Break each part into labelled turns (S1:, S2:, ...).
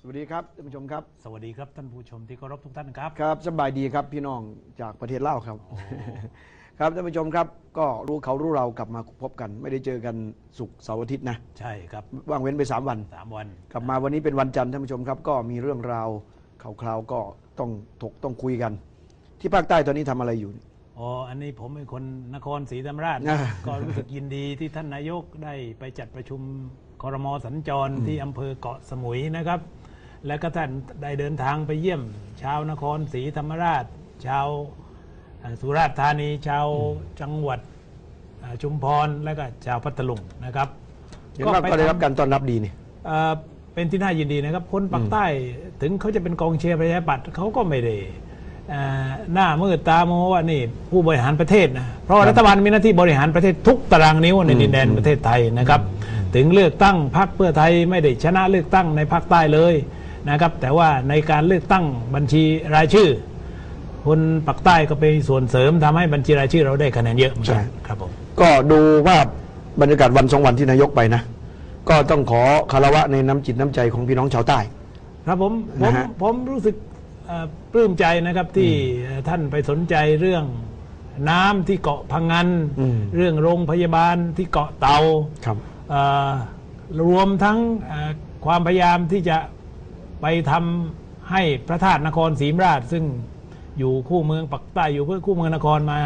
S1: วัสดีครับท่านผู้ชมครับ
S2: สวัสดีครับท่านผู้ชมที่เคารพทุกท่านครับ
S1: ครับสบายดีครับพี่น้องจากประเทศลาวครับครับท่านผู้ชมครับก็รู้เขารู้เรากลับมาพบกันไม่ได้เจอกันศุกร์เสาร์อาทิตย์นะ
S2: ใช่ครับ
S1: ว่างเว้นไป3 วันกลับมาวันนี้เป็นวันจันทร์ท่านผู้ชมครับก็มีเรื่องราวคราวๆก็ต้องคุยกันที่ภาคใต้ตอนนี้ทำอะไรอยู่
S2: อันนี้ผมเป็นคนนครศรีธรรมราชก็รู้สึกยินดีที่ท่านนายกได้ไปจัดประชุมครม.สัญจรที่อำเภอเกาะสมุยนะครับและก็ท่านได้เดินทางไปเยี่ยมชาวนครศรีธรรมราชชาวสุราษฎร์ธานีชาวจังหวัดชุมพรและก็ชาวพัทลุงนะครับ
S1: ก็ได้รับการต้อนรับดีนี่
S2: เป็นที่น่ายินดีนะครับคนปากใต้ถึงเขาจะเป็นกองเชียร์ประชาธิปัตย์เขาก็ไม่ได้หน้ามืดตาโมว่านี่ผู้บริหารประเทศนะเพราะรัฐบาลมีหน้าที่บริหารประเทศทุกตารางนิ้วในดินแดนประเทศไทยนะครับถึงเลือกตั้งพรรคเพื่อไทยไม่ได้ชนะเลือกตั้งในภาคใต้เลยนะครับแต่ว่าในการเลือกตั้งบัญชีรายชื่อคนปากใต้ก็เป็นส่วนเสริมทำให้บัญชีรายชื่อเราได้คะแนนเยอะเหมือนกันครับผม
S1: ก็ดูว่าบรรยากาศวัน2 วันที่นายกไปนะก็ต้องขอคารวะในน้ำจิตน้ำใจของพี่น้องชาวใต้
S2: ครับผมรู้สึกปลื้มใจนะครับที่ท่านไปสนใจเรื่องน้ำที่เกาะพังงานเรื่องโรงพยาบาลที่เกาะเตารวมทั้งความพยายามที่จะไปทำให้พระธาตุนครศรีธรรมราชซึ่งอยู่คู่เมืองปากใต้อยู่เพื่อคู่เมืองนครมา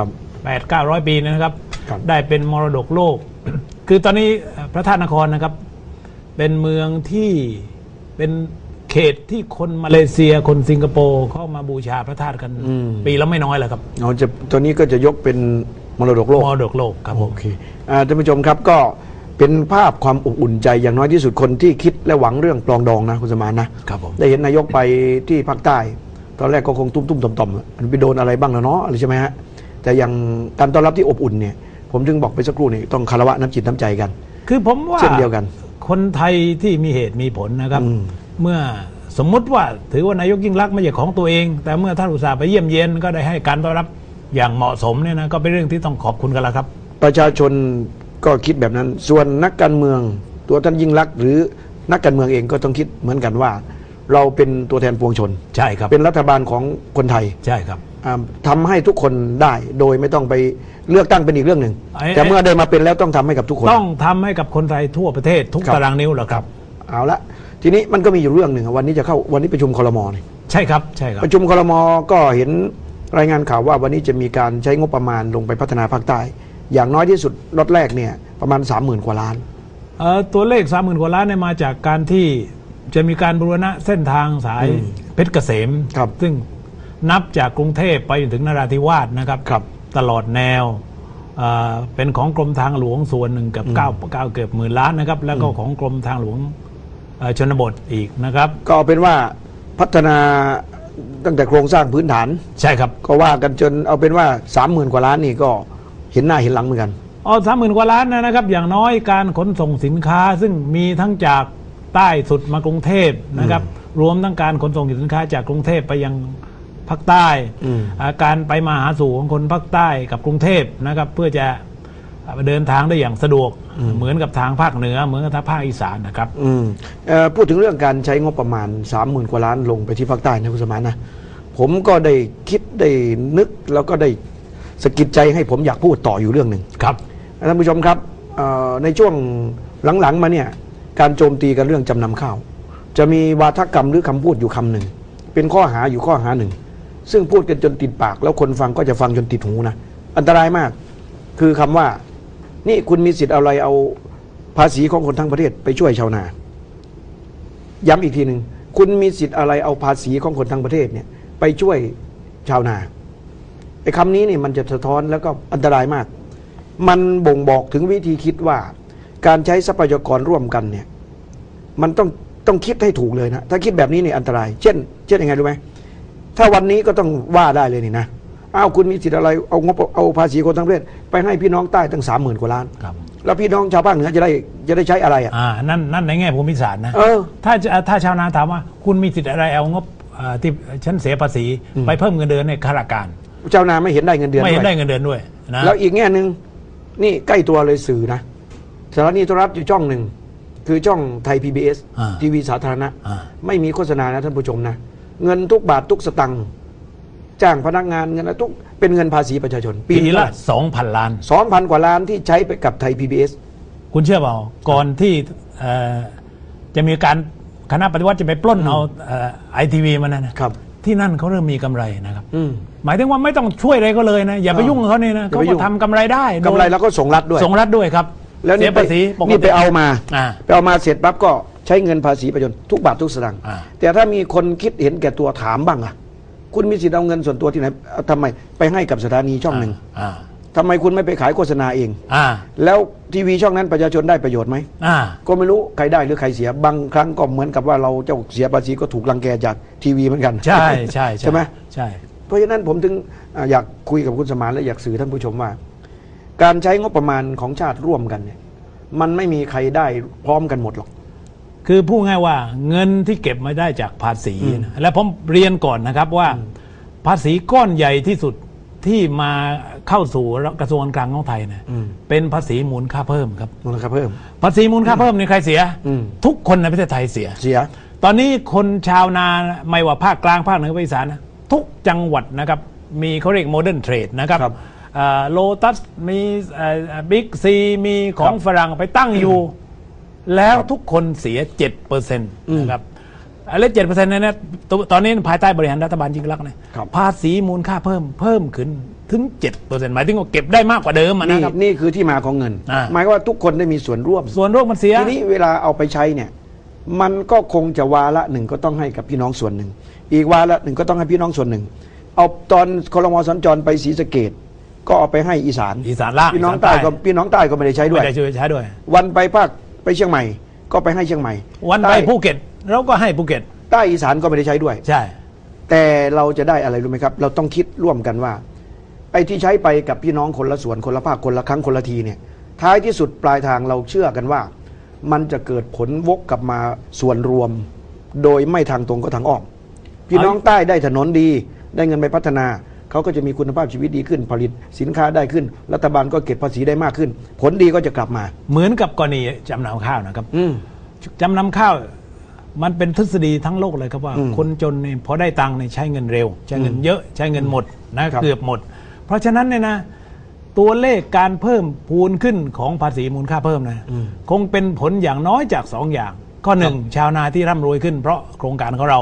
S2: 800-900 ปีนะครับได้เป็นมรดกโลกคือตอนนี้พระธาตุนครนะครับเป็นเมืองที่เป็นเขตที่คนมาเลเซียคนสิงคโปร์เข้ามาบูชาพระธาตุกันปีละไม่น้อยแหละครับ
S1: ตัวนี้ก็จะยกเป็นมรดกโลก
S2: ครับ
S1: โอเคท่านผู้ชมครับก็เป็นภาพความอบอุ่นใจอย่างน้อยที่สุดคนที่คิดและหวังเรื่องปลองดองนะคุณสมานนะครับได้เห็นนายกไปที่ภาคใต้ตอนแรกก็คงตุ้มต่อมมันไปโดนอะไรบ้างแล้วเนาะอะไรใช่ไหมฮะแต่อย่างการต้อนรับที่อบอุ่นเนี่ยผมจึงบอกไปสักครู่นี่ต้องคารวะน้ำจิตน้ำใจกัน
S2: คือผมว่า
S1: เช่นเดียวกัน
S2: คนไทยที่มีเหตุมีผลนะครับเมื่อสมมุติว่าถือว่านายกยิ่งลักษณ์ไม่ใช่ของตัวเองแต่เมื่อท่านอุตส่าห์ไปเยี่ยมเยียนก็ได้ให้การต้อนรับอย่างเหมาะสมเนี่ยนะก็เป็นเรื่องที่ต้องขอบคุณกันแล้วครับ
S1: ประชาชนก็คิดแบบนั้นส่วนนักการเมืองตัวท่านยิ่งลักษณ์หรือนักการเมืองเองก็ต้องคิดเหมือนกันว่าเราเป็นตัวแทนปวงชน
S2: ใช่ครับ
S1: เป็นรัฐบาลของคนไทย
S2: ใช่ครับ
S1: ทำให้ทุกคนได้โดยไม่ต้องไปเลือกตั้งเป็นอีกเรื่องหนึ่งแต่เมื่อได้มาเป็นแล้วต้องทำให้กับทุกคน
S2: ต้องทำให้กับคนไทยทั่วประเทศทุกตารางนิ้วหรอครับ
S1: เอาละทีนี้มันก็มีอยู่เรื่องหนึ่งวันนี้ประชุมครม.นี่
S2: ใช่ครับ
S1: ประชุมครม.ก็เห็นรายงานข่าวว่าวันนี้จะมีการใช้งบประมาณลงไปพัฒนาภาคใต้อย่างน้อยที่สุดล็อตแรกเนี่ยประมาณ 30,000 กว่าล้าน
S2: ตัวเลข 30,000 กว่าล้านเนี่ยมาจากการที่จะมีการบูรณะเส้นทางสายเพชรเกษมซึ่งนับจากกรุงเทพไปจนถึงนราธิวาสนะครับตลอดแนวเป็นของกรมทางหลวงส่วนหนึ่งกับเกือบ10,000 ล้านนะครับแล้วก็ของกรมทางหลวงชนบทอีกนะครับ
S1: ก็เป็นว่าพัฒนาตั้งแต่โครงสร้างพื้นฐาน
S2: ใช่ครับ
S1: ก็ว่ากันจนเอาเป็นว่า 30,000 กว่าล้านนี่ก็เห็นหน้าเห็นหลังเหมือนกัน
S2: 30,000 กว่าล้านนะครับอย่างน้อยการขนส่งสินค้าซึ่งมีทั้งจากใต้สุดมากรุงเทพนะครับรวมทั้งการขนส่งสินค้าจากกรุงเทพไปยังภาคใต้การไปมาหาสู่ของคนภาคใต้กับกรุงเทพนะครับเพื่อจะเดินทางได้อย่างสะดวกเหมือนกับทางภาคเหนือเหมือนกับทางภาคอีสานนะครับ
S1: พูดถึงเรื่องการใช้งบประมาณ 30,000 กว่าล้านลงไปที่ภาคใต้นะคุณสมานนะผมก็ได้คิดได้นึกแล้วก็ได้สะกิดใจให้ผมอยากพูดต่ออยู่เรื่องหนึ่ง
S2: ครับ
S1: ท่านผู้ชมครับในช่วงหลังๆมาเนี่ยการโจมตีกันเรื่องจำนำข้าวจะมีวาทกรรมหรือคำพูดอยู่คำหนึ่งเป็นข้อหาอยู่ข้อหาหนึ่งซึ่งพูดกันจนติดปากแล้วคนฟังก็จะฟังจนติดหูนะอันตรายมากคือคำว่านี่คุณมีสิทธิ์อะไรเอาภาษีของคนทั้งประเทศไปช่วยชาวนาย้ำอีกทีหนึ่งคุณมีสิทธิ์อะไรเอาภาษีของคนทั้งประเทศเนี่ยไปช่วยชาวนาไอ้คำนี้นี่มันจะสะท้อนแล้วก็อันตรายมากมันบ่งบอกถึงวิธีคิดว่าการใช้ทรัพยากรร่วมกันเนี่ยมันต้องคิดให้ถูกเลยนะถ้าคิดแบบนี้เนี่ยอันตรายเช่นยังไงรู้ไหมถ้าวันนี้ก็ต้องว่าได้เลยนี่นะคุณมีสิทธิ์อะไรเอาภาษีคนทั้งประเทศไปให้พี่น้องใต้ตั้ง 30,000 กว่าล้านแล้วพี่น้องชาวภาคเหนือจะได้ใช้อะไร
S2: นั่นในแง่ภูมิศาสตร์นะถ้าชาวนาถามว่าคุณมีสิทธิ์อะไรเอางบที่ฉันเสียภาษีไปเพิ่มเงินเดือนในข้าราชการ
S1: ชาวนาไม่เห็นได้เงินเดือน
S2: ด้วยนะ
S1: แล้วอีกแง่หนึ่งนี่ใกล้ตัวเลยสื่อนะสถานีโทรทัศน์อยู่ช่องหนึ่งคือช่องไทย PBS ทีวีสาธารณะไม่มีโฆษณานะท่านผู้ชมนะเงินทุกบาททุกสตังค์จ้างพนักงานเงินทุกเป็นเงินภาษีประชาชน
S2: ปีละ 2,000 ล้าน
S1: 2,000 กว่าล้านที่ใช้ไปกับไทย PBS
S2: คุณเชื่อเปล่าก่อนที่จะมีการคณะปฏิวัติจะไปปล้นเอาITV มานั่นนะครับที่นั่นเขาเริ่มมีกำไรนะครับหมายถึงว่าไม่ต้องช่วยอะไรก็เลยนะอย่าไปยุ่งกับเขาเนี่ยนะเขาก็ทำกำไรได้
S1: กำไรแล้วก็ส่งรัฐด้วยครับแล้วนี่ภาษีนี่ไปเอามาเสร็จปั๊บก็ใช้เงินภาษีประชาชนทุกบาททุกสตางค์แต่ถ้ามีคนคิดเห็นแก่ตัวถามบ้างอะคุณมีสิทธิ์เอาเงินส่วนตัวที่ไหนทำไมไปให้กับสถานีช่องหนึ่งทำไมคุณไม่ไปขายโฆษณาเองแล้วทีวีช่องนั้นประชาชนได้ประโยชน์ไหมก็ไม่รู้ใครได้หรือใครเสียบางครั้งก็เหมือนกับว่าเราเจ้าเสียภาษีก็ถูกรังแกจากทีวีเหมือนกัน
S2: ใช่
S1: ใช่ไหม
S2: ใช่
S1: เพราะฉะนั้นผมถึงอยากคุยกับคุณสมานและอยากสื่อท่านผู้ชมว่า การใช้งบประมาณของชาติร่วมกันเนี่ยมันไม่มีใครได้พร้อมกันหมดหรอก
S2: คือพูดง่ายว่าเงินที่เก็บมาได้จากภาษีนะและผมเรียนก่อนนะครับว่าภาษีก้อนใหญ่ที่สุดที่มาเข้าสู่กระทรวงการคลังของไทยเนี่ยเป็นภาษีมูลค่าเพิ่มครับ
S1: มูลค่าเพิ่ม
S2: ภาษีมูลค่าเพิ่มนี่ใครเสียทุกคนในประเทศไทยเสียตอนนี้คนชาวนาไม่ว่าภาคกลางภาคเหนือภาคอีสานนะทุกจังหวัดนะครับมีเขาเรียกโมเดิร์นเทรดนะครับโลตัสมีบิ๊กซีมีของฝรั่งไปตั้งอยู่แล้วทุกคนเสีย 7% นะครับและ 7% นั้นนะตอนนี้ภายใต้บริหารรัฐบาลยิ่งลักษณ์เนี่ยภาษีมูลค่าเพิ่มขึ้นถึง 7% หมายถึงว่าเก็บได้มากกว่าเดิมนะครับ
S1: นี่คือที่มาของเงินหมายว่าทุกคนได้มีส่วนร่วม
S2: มันเสีย
S1: ทีนี้เวลาเอาไปใช้เนี่ยมันก็คงจะวาระหนึ่งก็ต้องให้กับพี่น้องส่วนหนึ่งอีกวาระหนึ่งก็ต้องให้พี่น้องส่วนหนึ่งเอาตอนครม.สัญจรไปศรีสะเกษก็เอาไปให้อีสาน
S2: ล่าง
S1: พี่น้องใต้ก็ไม่ได้ใช้ด้วยวันไปภาคไปเชียงใหม่ก็ไปให้เชียงใหม่
S2: วันไปภูเก็ตเราก็ให้ภูเก็ต
S1: ใต้อีสานก็ไม่ได้ใช้ด้วย
S2: ใช่
S1: แต่เราจะได้อะไรรู้ไหมครับเราต้องคิดร่วมกันว่าไอ้ที่ใช้ไปกับพี่น้องคนละส่วนคนละภาคคนละครั้งคนละทีเนี่ยท้ายที่สุดปลายทางเราเชื่อกันว่ามันจะเกิดผลวกกลับมาส่วนรวมโดยไม่ทางตรงก็ทางอ้อมพี่น้องใต้ได้ถนนดีได้เงินไปพัฒนาเขาก็จะมีคุณภาพชีวิตดีขึ้นผลิตสินค้าได้ขึ้นรัฐบาลก็เก็บภาษีได้มากขึ้นผลดีก็จะกลับมา
S2: เหมือนกับกรณีจำนำข้าวนะครับจำนำข้าวมันเป็นทฤษฎีทั้งโลกเลยครับว่าคนจนเนี่ยพอได้ตังค์เนี่ยใช้เงินเร็วใช้เงินเยอะใช้เงินหมดนะเกือบหมดเพราะฉะนั้นเนี่ยนะตัวเลขการเพิ่มพูนขึ้นของภาษีมูลค่าเพิ่มนะคงเป็นผลอย่างน้อยจาก2อย่างข้อ1ชาวนาที่ร่ำรวยขึ้นเพราะโครงการของเรา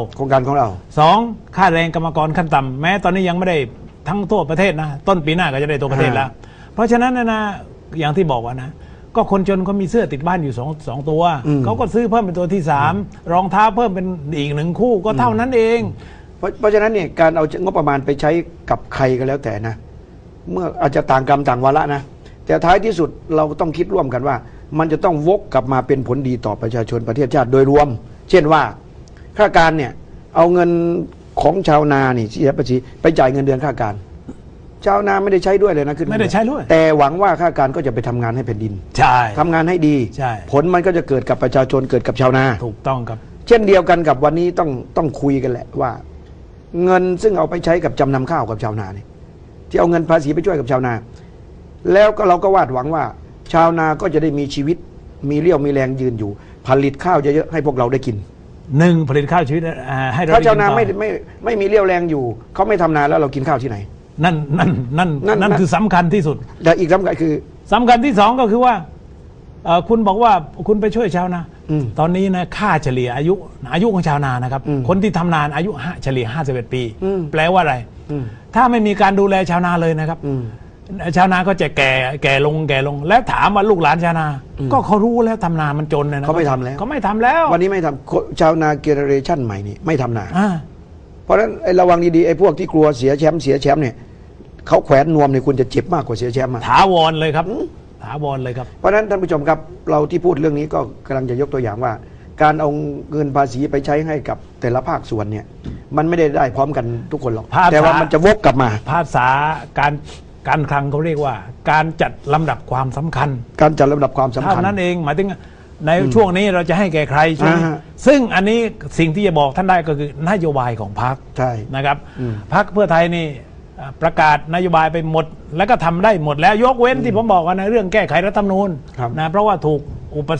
S2: 2ค่าแรงกรรมกรขั้นต่ำแม้ตอนนี้ยังไม่ได้ทั้งทั่วประเทศนะต้นปีหน้าก็จะได้ตัวประเทศแล้วเพราะฉะนั้นนะอย่างที่บอกว่านะก็คนจนเขามีเสื้อติดบ้านอยู่สองตัวเขาก็ซื้อเพิ่มเป็นตัวที่3รองเท้าเพิ่มเป็นอีก1คู่ก็เท่านั้นเอง
S1: เพราะฉะนั้นเนี่ยการเอางบประมาณไปใช้กับใครก็แล้วแต่นะเมื่ออาจจะต่างกรรมต่างวาระนะแต่ท้ายที่สุดเราต้องคิดร่วมกันว่ามันจะต้องวกกลับมาเป็นผลดีต่อประชาชนประเทศชาติโดยรวมเช่นว่าข้าการเนี่ยเอาเงินของชาวนานี่เสียภาษีไปจ่ายเงินเดือนข้าการชาวนาไม่ได้ใช้ด้วยเลยนะ
S2: ไม่ได้ใช้ด้วย
S1: แต่หวังว่าข้าการก็จะไปทำงานให้แผ่นดิน
S2: ใช่
S1: ทำงานให้ดีผลมันก็จะเกิดกับประชาชนเกิดกับชาวนา
S2: ถูกต้องครับ
S1: เช่นเดียวกันกับวันนี้ต้องคุยกันแหละว่าเงินซึ่งเอาไปใช้กับจำนำข้าวกับชาวนาเนี่ยที่เอาเงินภาษีไปช่วยกับชาวนาแล้วก็เราก็วาดหวังว่าชาวนาก็จะได้มีชีวิตมีเรี่ยวมีแรงยืนอยู่ผลิตข้าวเยอะๆให้พวกเราได้กิน
S2: ผลิตข้าวชีวิตให้เรา
S1: ถ้าชาวนาไม่มีเรี่ยวแรงอยู่เขาไม่ทำนาแล้วเรากินข้าวที่ไหน
S2: นั่นคือสำคัญที่สุด
S1: แต่อีกสำคัญคือ
S2: สำคัญที่2ก็คือว่าคุณบอกว่าคุณไปช่วยชาวนาตอนนี้นะค่าเฉลี่ยอายุของชาวนานะครับคนที่ทำนาอายุเฉลี่ย51 ปีแปลว่าอะไรถ้าไม่มีการดูแลชาวนาเลยนะครับชาวนาก็จะแก่ลงแล้วถามว่าลูกหลานชาวนาก็เขารู้แล้วทำนามันจนนะ
S1: เขาไม่ทำแล้ววันนี้ไม่ทำชาวนาเจเนอเรชั่นใหม่นี่ไม่ทำนาเพราะฉะนั้นระวังดีๆไอ้พวกที่กลัวเสียแชมป์เนี่ยเขาแขวนนวมเนี่ยคุณจะเจ็บมากกว่าเสียแชมป์
S2: ถาวรเลยครับถาวรเลยครับ
S1: เพราะฉะนั้นท่านผู้ชมครับเราที่พูดเรื่องนี้ก็กำลังจะยกตัวอย่างว่าการเอาเงินภาษีไปใช้ให้กับแต่ละภาคส่วนเนี่ยมันไม่ได้พร้อมกันทุกคนหรอกแต่ว่ามันจะวกกลับมา
S2: ภาษาการคลังเขาเรียกว่าการจัดลำดับความสำคัญ
S1: เท่า
S2: นั้นเองหมายถึงในช่วงนี้เราจะให้แก่ใครใช่ไหมซึ่งอันนี้สิ่งที่จะบอกท่านได้ก็คือนโยบายของพรรคนะครับพรรคเพื่อไทยนี่ประกาศนโยบายไปหมดแล้วก็ทำได้หมดแล้วยกเว้นที่ผมบอกว่าในเรื่องแก้ไขรัฐธรรมนูญนะเพราะว่าถูกอุปสรรค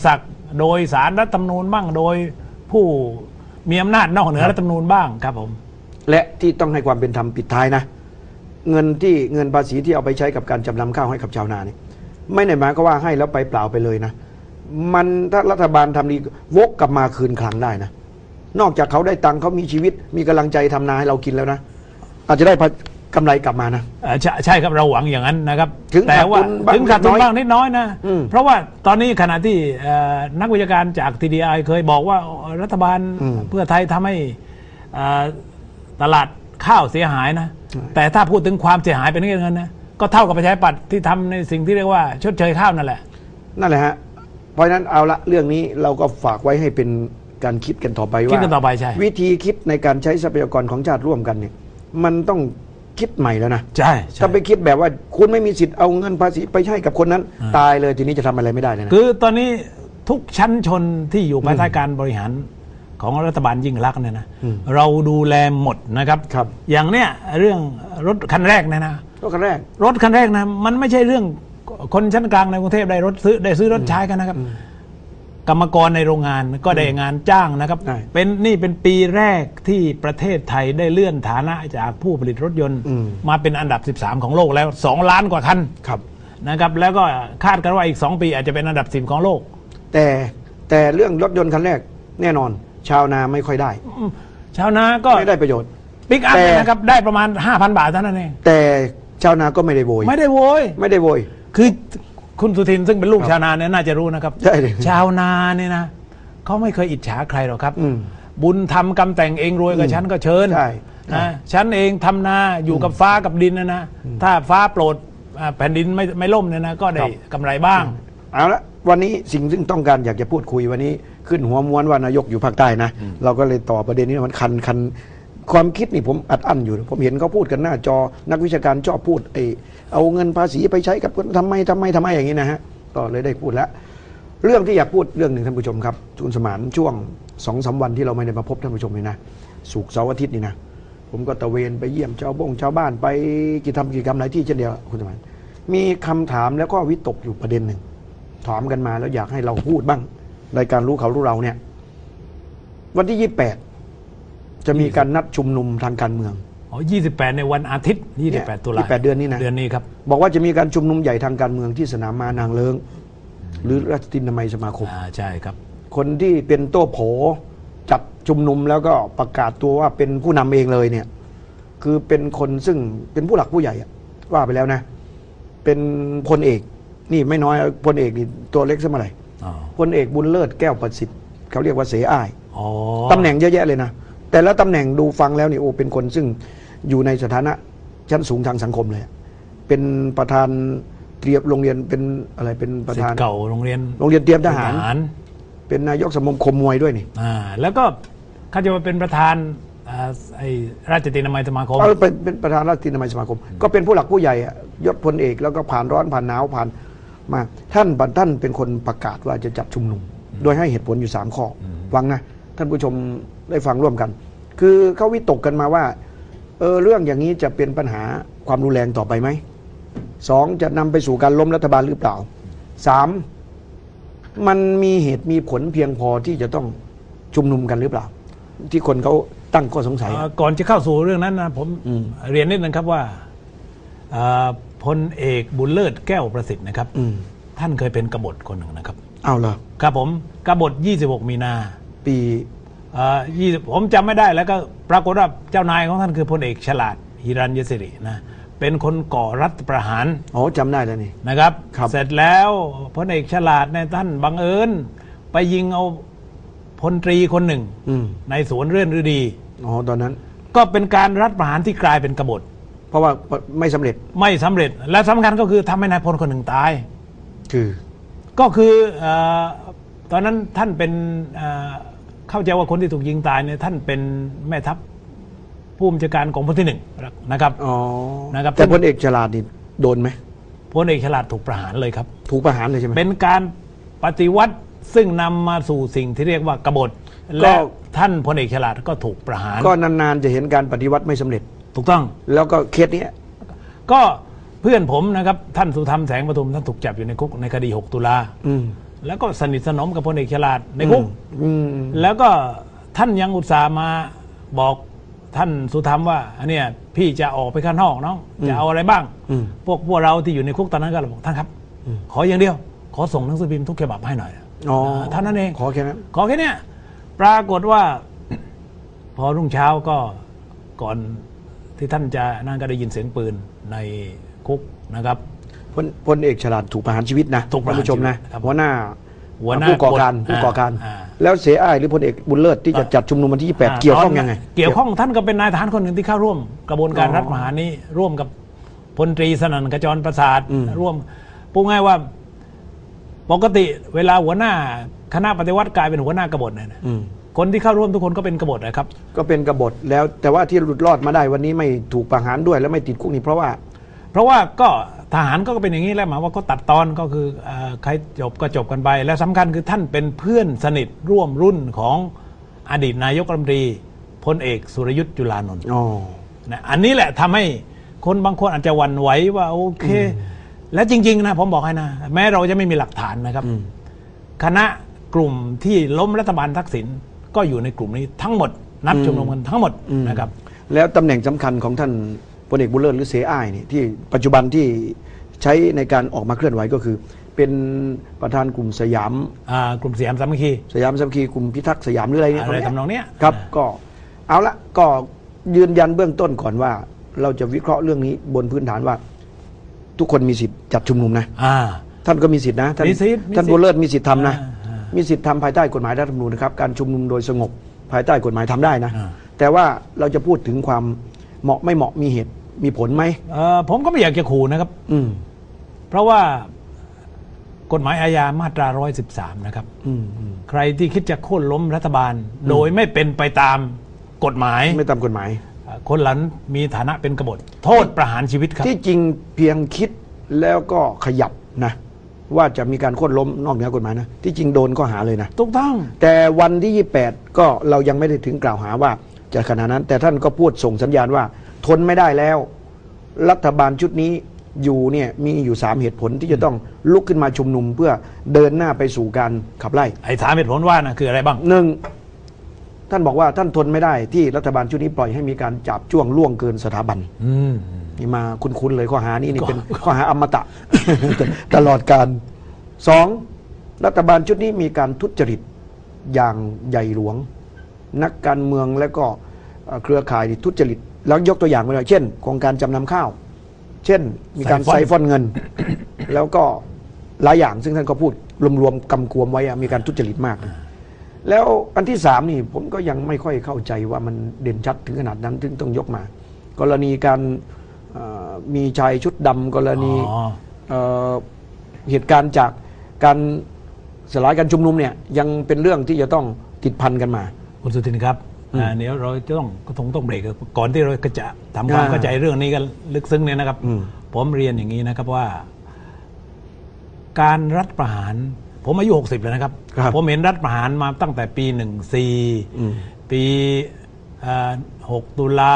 S2: โดยศาลรัฐธรรมนูญบ้างโดยผู้มีอำนาจนอกเหนือรัฐธรรมนูญบ้างครับผม
S1: และที่ต้องให้ความเป็นธรรมปิดท้ายนะเงินภาษีที่เอาไปใช้กับการจำนำข้าวให้กับชาวนานี่ไม่ได้หมายก็ว่าให้แล้วไปเปล่าไปเลยนะมันถ้ารัฐบาลทำดีวกกลับมาคืนคลังได้นะนอกจากเขาได้ตังค์เขามีชีวิตมีกำลังใจทำนาให้เรากินแล้วนะอาจจะได้กำไรกลับมานะ
S2: ใช่ครับเราหวังอย่างนั้นนะครับ
S1: แต่ว่า
S2: ถึงขาดทุนบ้างนิดน้อยนะเพราะว่าตอนนี้ขณะที่นักวิชาการจาก TDI เคยบอกว่ารัฐบาลเพื่อไทยทำให้ตลาดข้าวเสียหายนะแต่ถ้าพูดถึงความเสียหายเป็นเงินนะก็เท่ากับประชาธิปัตย์ที่ทำในสิ่งที่เรียกว่าชดเชยข้าวนั่นแหละ
S1: ฮะเพราะฉะนั้นเอาละเรื่องนี้เราก็ฝากไว้ให้เป็นการคิดกันต่อไปว่าวิธีคิดในการใช้ทรัพยากรของชาติร่วมกันเนี่ยมันต้องคิดใหม่แล้วนะ
S2: ใช่
S1: ถ้าไปคิดแบบว่าคุณไม่มีสิทธิ์เอาเงินภาษีไปให้กับคนนั้นตายเลยทีนี้จะทำอะไรไม่ได้เลยนะ
S2: คือตอนนี้ทุกชั้นชนที่อยู่ภายใต้การบริหารของรัฐบาลยิ่งลักษณ์เนี่ยนะเราดูแลหมดนะครับอย่างเนี้ยเรื่องรถคันแรกเนี่ยนะ
S1: รถคันแรก
S2: นะมันไม่ใช่เรื่องคนชั้นกลางในกรุงเทพได้ซื้อรถใช้กันนะครับกรรมกรในโรงงานก็ได้งานจ้างนะครับเป็นปีแรกที่ประเทศไทยได้เลื่อนฐานะจากผู้ผลิตรถยนต์มาเป็นอันดับ13ของโลกแล้ว2 ล้านกว่าคันนะครับแล้วก็คาดกันว่าอีก2 ปีอาจจะเป็นอันดับ10ของโลก
S1: แต่เรื่องรถยนต์คันแรกแน่นอนชาวนาไม่ค่อยได้
S2: ชาวนาก็
S1: ไม่ได้ประโยชน์
S2: ปิกอัพนะครับได้ประมาณ 5,000 บาทเท่านั้นเอง
S1: แต่ชาวนาก็ไม่ได้โวย
S2: คือคุณสุทินซึ่งเป็นลูกชาวนาเนี่ยน่าจะรู้นะครับชาวนาเนี่ยนะเขาไม่เคยอิจฉาใครหรอกครับบุญทำกรรมแต่งเองรวยกับฉันก็เชิญนะฉันเองทำนาอยู่กับฟ้ากับดินนะถ้าฟ้าโปรดแผ่นดินไม่ล่มเนี่ยนะก็ได้กำไรบ้าง
S1: เอาละวันนี้สิ่งซึ่งต้องการอยากจะพูดคุยวันนี้ขึ้นหัวม้วนว่านายกอยู่ภาคใต้นะเราก็เลยต่อประเด็นนี้มันคันความคิดนี่ผมอัดอั้นอยู่ผมเห็นเขาพูดกันหน้าจอนักวิชาการชอบพูดเอาเงินภาษีไปใช้กับทำไมอย่างนี้นะฮะก็เลยได้พูดแล้วเรื่องที่อยากพูดเรื่องหนึ่งท่านผู้ชมครับคุณสมานช่วง2-3 วันที่เราไม่ได้มาพบท่านผู้ชมเลยนะศุกร์เสาร์อาทิตย์นี่นะผมก็ตะเวนไปเยี่ยมชาวบ้านไปกิจกรรมหลายที่เช่นเดียวคุณสมานมีคำถามแล้วก็วิตกอยู่ประเด็นหนึ่งถามกันมาแล้วอยากให้เราพูดบ้างรายการรู้เขารู้เราเนี่ยวันที่28จะมีการนัดชุมนุมทางการเมือง
S2: 28ในวันอาทิตย์28 ตุลา
S1: 28 เดือนนี้นะ
S2: เดือนนี้ครับ
S1: บอกว่าจะมีการชุมนุมใหญ่ทางการเมืองที่สนามม้านางเลิ้งหรือราชทินามัยสมาคม
S2: ใช่ครับ
S1: คนที่เป็นโต้โผจัดชุมนุมแล้วก็ประกาศตัวว่าเป็นผู้นำเองเลยเนี่ยคือเป็นคนซึ่งเป็นผู้หลักผู้ใหญ่ว่าไปแล้วนะเป็นพลเอกนี่ไม่น้อยพลเอกนี่ตัวเล็กซะเมื่อไหร่พลเอกบุญเลิศแก้วประสิทธิ์เขาเรียกว่าเสอ้ายตำแหน่งเยอะแยะเลยนะแต่ละตำแหน่งดูฟังแล้วนี่โอ้เป็นคนซึ่งอยู่ในสถานะชั้นสูงทางสังคมเลยเป็นประธานเตรียมโรงเรียนเป็นอะไรเป็นประธาน
S2: เก่าโรงเรียน
S1: เตรียมทหารเป็นนายกสมาคมมวยด้วยนี่
S2: แล้วก็เขาจะมาเป็นประธานราชทินามัยสมาคม
S1: เป็นประธานราชทินามัยสมาคมก็เป็นผู้หลักผู้ใหญ่ยศพลเอกแล้วก็ผ่านร้อนผ่านหนาวผ่านมาท่านเป็นคนประกาศว่าจะจัดชุมนุมโดยให้เหตุผลอยู่3 ข้อฟังนะท่านผู้ชมได้ฟังร่วมกันคือเขาวิตกกันมาว่าเรื่องอย่างนี้จะเป็นปัญหาความรุนแรงต่อไปไหม2จะนำไปสู่การล้มรัฐบาลหรือเปล่า3มันมีเหตุมีผลเพียงพอที่จะต้องชุมนุมกันหรือเปล่าที่คนเขาตั้งข้อสงสัย
S2: ก่อนจะเข้าสู่เรื่องนั้นนะผมเรียนนิดนึงครับว่าพลเอกบุญเลิศแก้วประสิทธิ์นะครับท่านเคยเป็นกบฏคนหนึ่งนะครับ
S1: เอาเหรอ
S2: ครับผมกบฏ26 มีนา
S1: ปี
S2: 20ผมจำไม่ได้แล้วก็ปรากฏว่าเจ้านายของท่านคือพลเอกฉลาดหิรัญยศิรินะเป็นคนก่อรัฐประหาร
S1: จำได้แล้วนี่
S2: นะครับเสร็จแล้วพลเอกฉลาดเนี่ยท่านบังเอิญไปยิงเอาพลตรีคนหนึ่งในสวนเรื่อนฤดี
S1: ตอนนั้น
S2: ก็เป็นการรัฐประหารที่กลายเป็นกบฏ
S1: เพราะว่าไม่สำเร็จ
S2: และสำคัญก็คือทำให้นายพลคนหนึ่งตายก็คือตอนนั้นท่านเป็นเข้าใจว่าคนที่ถูกยิงตายเนี่ยท่านเป็นแม่ทัพผู้บัญชาการของพลที่1นะครับ
S1: นะครับแต่พลเอกฉลาดนี่โดนไหม
S2: พลเอกฉลาดถูกประหารเลยครับ
S1: ถูกประหารเลยใช่ไหม
S2: เป็นการปฏิวัติซึ่งนำมาสู่สิ่งที่เรียกว่ากบฏและท่านพลเอกฉลาดก็ถูกประหาร
S1: ก็นานๆจะเห็นการปฏิวัติไม่สำเร็จ
S2: ถูกต้อง
S1: แล้วก็เคสนี้
S2: ก็เพื่อนผมนะครับท่านสุธรรมแสงปทุมท่านถูกจับอยู่ในคุกในคดี6 ตุลาแล้วก็สนิทสนมกับพลเอกฉลาดในคุกแล้วก็ท่านยังอุตส่าห์มาบอกท่านสุธรรมว่าอันเนี้ยพี่จะออกไปข้างนอกน้องจะเอาอะไรบ้างพวกเราที่อยู่ในคุกตอนนั้นก็บอกท่านครับขออย่างเดียวขอส่งหนังสือพิมพ์ทุกฉบับให้หน่อยเท่านั้นเอง
S1: ขอแค่นั้น
S2: ขอแค่นี้ปรากฏว่าพอรุ่งเช้าก็ก่อนที่ท่านจะนั่นก็ได้ยินเสียงปืนในคุกนะครับ
S1: พลเอกฉลาดถูกประหารชีวิตนะท่านผู้ชมนะหัวหน้าผู้ก่อการแล้วเสียอ้ายหรือพลเอกบุญเลิศที่จะจัดชุมนุมวันที่28เกี่ยวข้องยังไง
S2: เกี่ยวข้องท่านก็เป็นนายทหารคนหนึ่งที่เข้าร่วมกระบวนการรัฐประหารนี้ร่วมกับพลตรีสนั่นขจรประสาทร่วมพูดง่ายว่าปกติเวลาหัวหน้าคณะปฏิวัติกลายเป็นหัวหน้ากบฏเนี่ยคนที่เข้าร่วมทุกคนก็เป็นกบฏนะครับ
S1: ก็เป็นกบฏแล้วแต่ว่าที่หลุดรอดมาได้วันนี้ไม่ถูกประหารด้วยและไม่ติดคุกนี่เพราะว่า
S2: ก็ทหารก็เป็นอย่างนี้แหละหมายว่าก็ตัดตอนก็คือใครจบก็จบกันไปและสำคัญคือท่านเป็นเพื่อนสนิทร่วมรุ่นของอดีตนายกรัฐมนตรีพลเอกสุรยุทธ์จุลานนท์นะอันนี้แหละทำให้คนบางคนอาจจะหวั่นไหวว่าโอเคและจริงๆนะผมบอกให้นะแม้เราจะไม่มีหลักฐานนะครับคณะกลุ่มที่ล้มรัฐบาลทักษิณก็อยู่ในกลุ่มนี้ทั้งหมดนัดชุมนุมกันทั้งหมดนะครับ
S1: แล้วตำแหน่งสำคัญของท่านพลเอกบุญเลิศหรือเสอ้ายนี่ที่ปัจจุบันที่ใช้ในการออกมาเคลื่อนไหวก็คือเป็นประธานกลุ่มสยาม
S2: กลุ่มสยามสามัคคี
S1: กลุ่มพิทักษ์สยามหรืออะไรเนี่ย
S2: อะไรทำนองเนี้ย
S1: ครับก็เอาละก็ยืนยันเบื้องต้นก่อนว่าเราจะวิเคราะห์เรื่องนี้บนพื้นฐานว่าทุกคนมีสิทธิ์จัดชุมนุมนะท่านก็มีสิทธินะท่านบุญเลิศมีสิทธิ์ทำนะมีสิทธิ์ทำภายใต้กฎหมายรัฐธรรมนูญนะครับการชุมนุมโดยสงบภายใต้กฎหมายทำได้นะแต่ว่าเราจะพูดถึงความเหมาะไม่เหมาะมีเหตุมีผลไหม
S2: ผมก็ไม่อยากจะขู่นะครับเพราะว่ากฎหมายอาญามาตรา113นะครับใครที่คิดจะโค่นล้มรัฐบาลโดยไม่เป็นไปตามกฎหมาย
S1: ไม่ตามกฎหมาย
S2: คนหลังมีฐานะเป็นกบฏโทษประหารชีวิตครับ
S1: ที่จริงเพียงคิดแล้วก็ขยับนะว่าจะมีการโค่นล้มนอกเหนือกฎหมายนะที่จริงโดนข้อหาเลยนะ
S2: ถูกต้อง
S1: แต่วันที่28ก็เรายังไม่ได้ถึงกล่าวหาว่าจะขนาดนั้นแต่ท่านก็พูดส่งสัญญาณว่าทนไม่ได้แล้วรัฐบาลชุดนี้อยู่เนี่ยมีอยู่3เหตุผลที่จะต้องลุกขึ้นมาชุมนุมเพื่อเดินหน้าไปสู่การขับไล่
S2: ไอ้3เหตุผลว่านะคืออะไรบ้าง
S1: 1ท่านบอกว่าท่านทนไม่ได้ที่รัฐบาลชุดนี้ปล่อยให้มีการจับจ้วงล่วงเกินสถาบันนี่มาคุ้นๆเลยข้อหานี้นี่เป็นข้อหาอมตะ ตลอดการ2รัฐบาลชุดนี้มีการทุจริตอย่างใหญ่หลวงนักการเมืองและก็เครือข่ายทุจริตแล้วยกตัวอย่างมาเลยเช่นโครงการจำนำข้าวเช่นมีการไซฟอนเงินแล้วก็หลายอย่างซึ่งท่านก็พูดรวมๆกำกวมไว้มีการทุจริตมากแล้วอันที่3นี่ผมก็ยังไม่ค่อยเข้าใจว่ามันเด่นชัดถึงขนาดนั้นถึงต้องยกมากรณีการมีชายชุดดำกรณีเหตุการณ์จากการสลายการชุมนุมเนี่ยยังเป็นเรื่องที่จะต้องติดพันกันมา
S2: คุณสุทินครับเดี๋ยวเราจะต้องเบรกก่อนที่เราจะทำความเข้าใจเรื่องนี้กันลึกซึ้งเนี่ยนะครับผมเรียนอย่างนี้นะครับว่าการรัฐประหารผมอายุ60แล้วนะครับผมเห็นรัฐประหารมาตั้งแต่ปี14ปี6ตุลา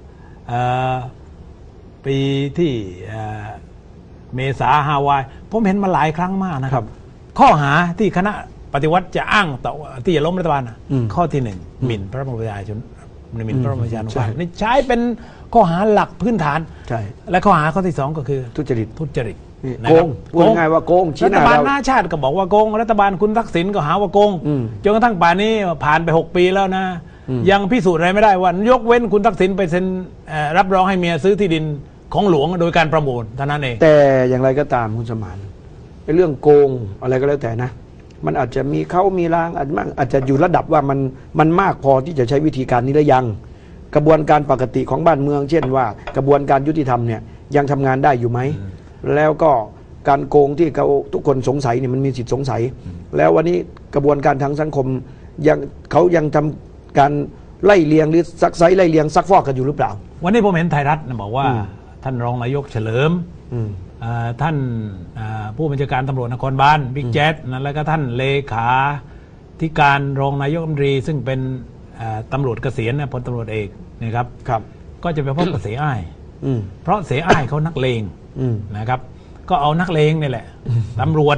S2: ปีที่เมษาฮาวายผมเห็นมาหลายครั้งมากนะครับข้อหาที่คณะปฏิวัติจะอ้างต่อที่จะล้มรัฐบาลข้อที่1หมิ่นพระบรมราชาชนหมิ่นพระบรมราชานุภาพนี่ใช้เป็นข้อหาหลักพื้นฐานและข้อหาข้อที่2ก็คือ
S1: ทุจริต
S2: โกง
S1: ง่ายว่าโกง
S2: รัฐบาลหน้าชาติก็บอกว่าโกงรัฐบาลคุณทักษิณก็หาว่าโกงจนกระทั่งป่านนี้ผ่านไป6 ปีแล้วนะยังพิสูจน์อะไรไม่ได้ว่ายกเว้นคุณทักษิณไปเซ็นรับรองให้เมียซื้อที่ดินของหลวงโดยการประมูลเท่านั้นเอง
S1: แต่อย่างไรก็ตามคุณสมานเรื่องโกงอะไรก็แล้วแต่นะมันอาจจะมีมีรางอาจจะอยู่ระดับว่ามันมากพอที่จะใช้วิธีการนี้หรือยังกระบวนการปกติของบ้านเมืองเช่นว่ากระบวนการยุติธรรมเนี่ยยังทำงานได้อยู่ไหมแล้วก็การโกงที่ทุกคนสงสัยเนี่ยมันมีสิทธิสงสัยแล้ววันนี้กระบวนการทางสังคมเขายังทำการไล่เลียงหรือซักไซไล่เลียงซักฟอกกันอยู่หรือเปล่า
S2: วันนี้ผมเห็นไทยรัฐบอกว่าท่านรองนายกเฉลิมท่านผู้บัญชาการตำรวจนครบาลบิ๊กแจ๊ดแล้วก็ท่านเลขาธิการรองนายกรัฐมนตรีซึ่งเป็นตำรวจเกษียณพลตำรวจเอกนะครับก็จะไปพบกับเสอ้ายเพราะเสอ้ายเขานักเลงนะครับก็เอานักเลงนี่แหละตำรวจ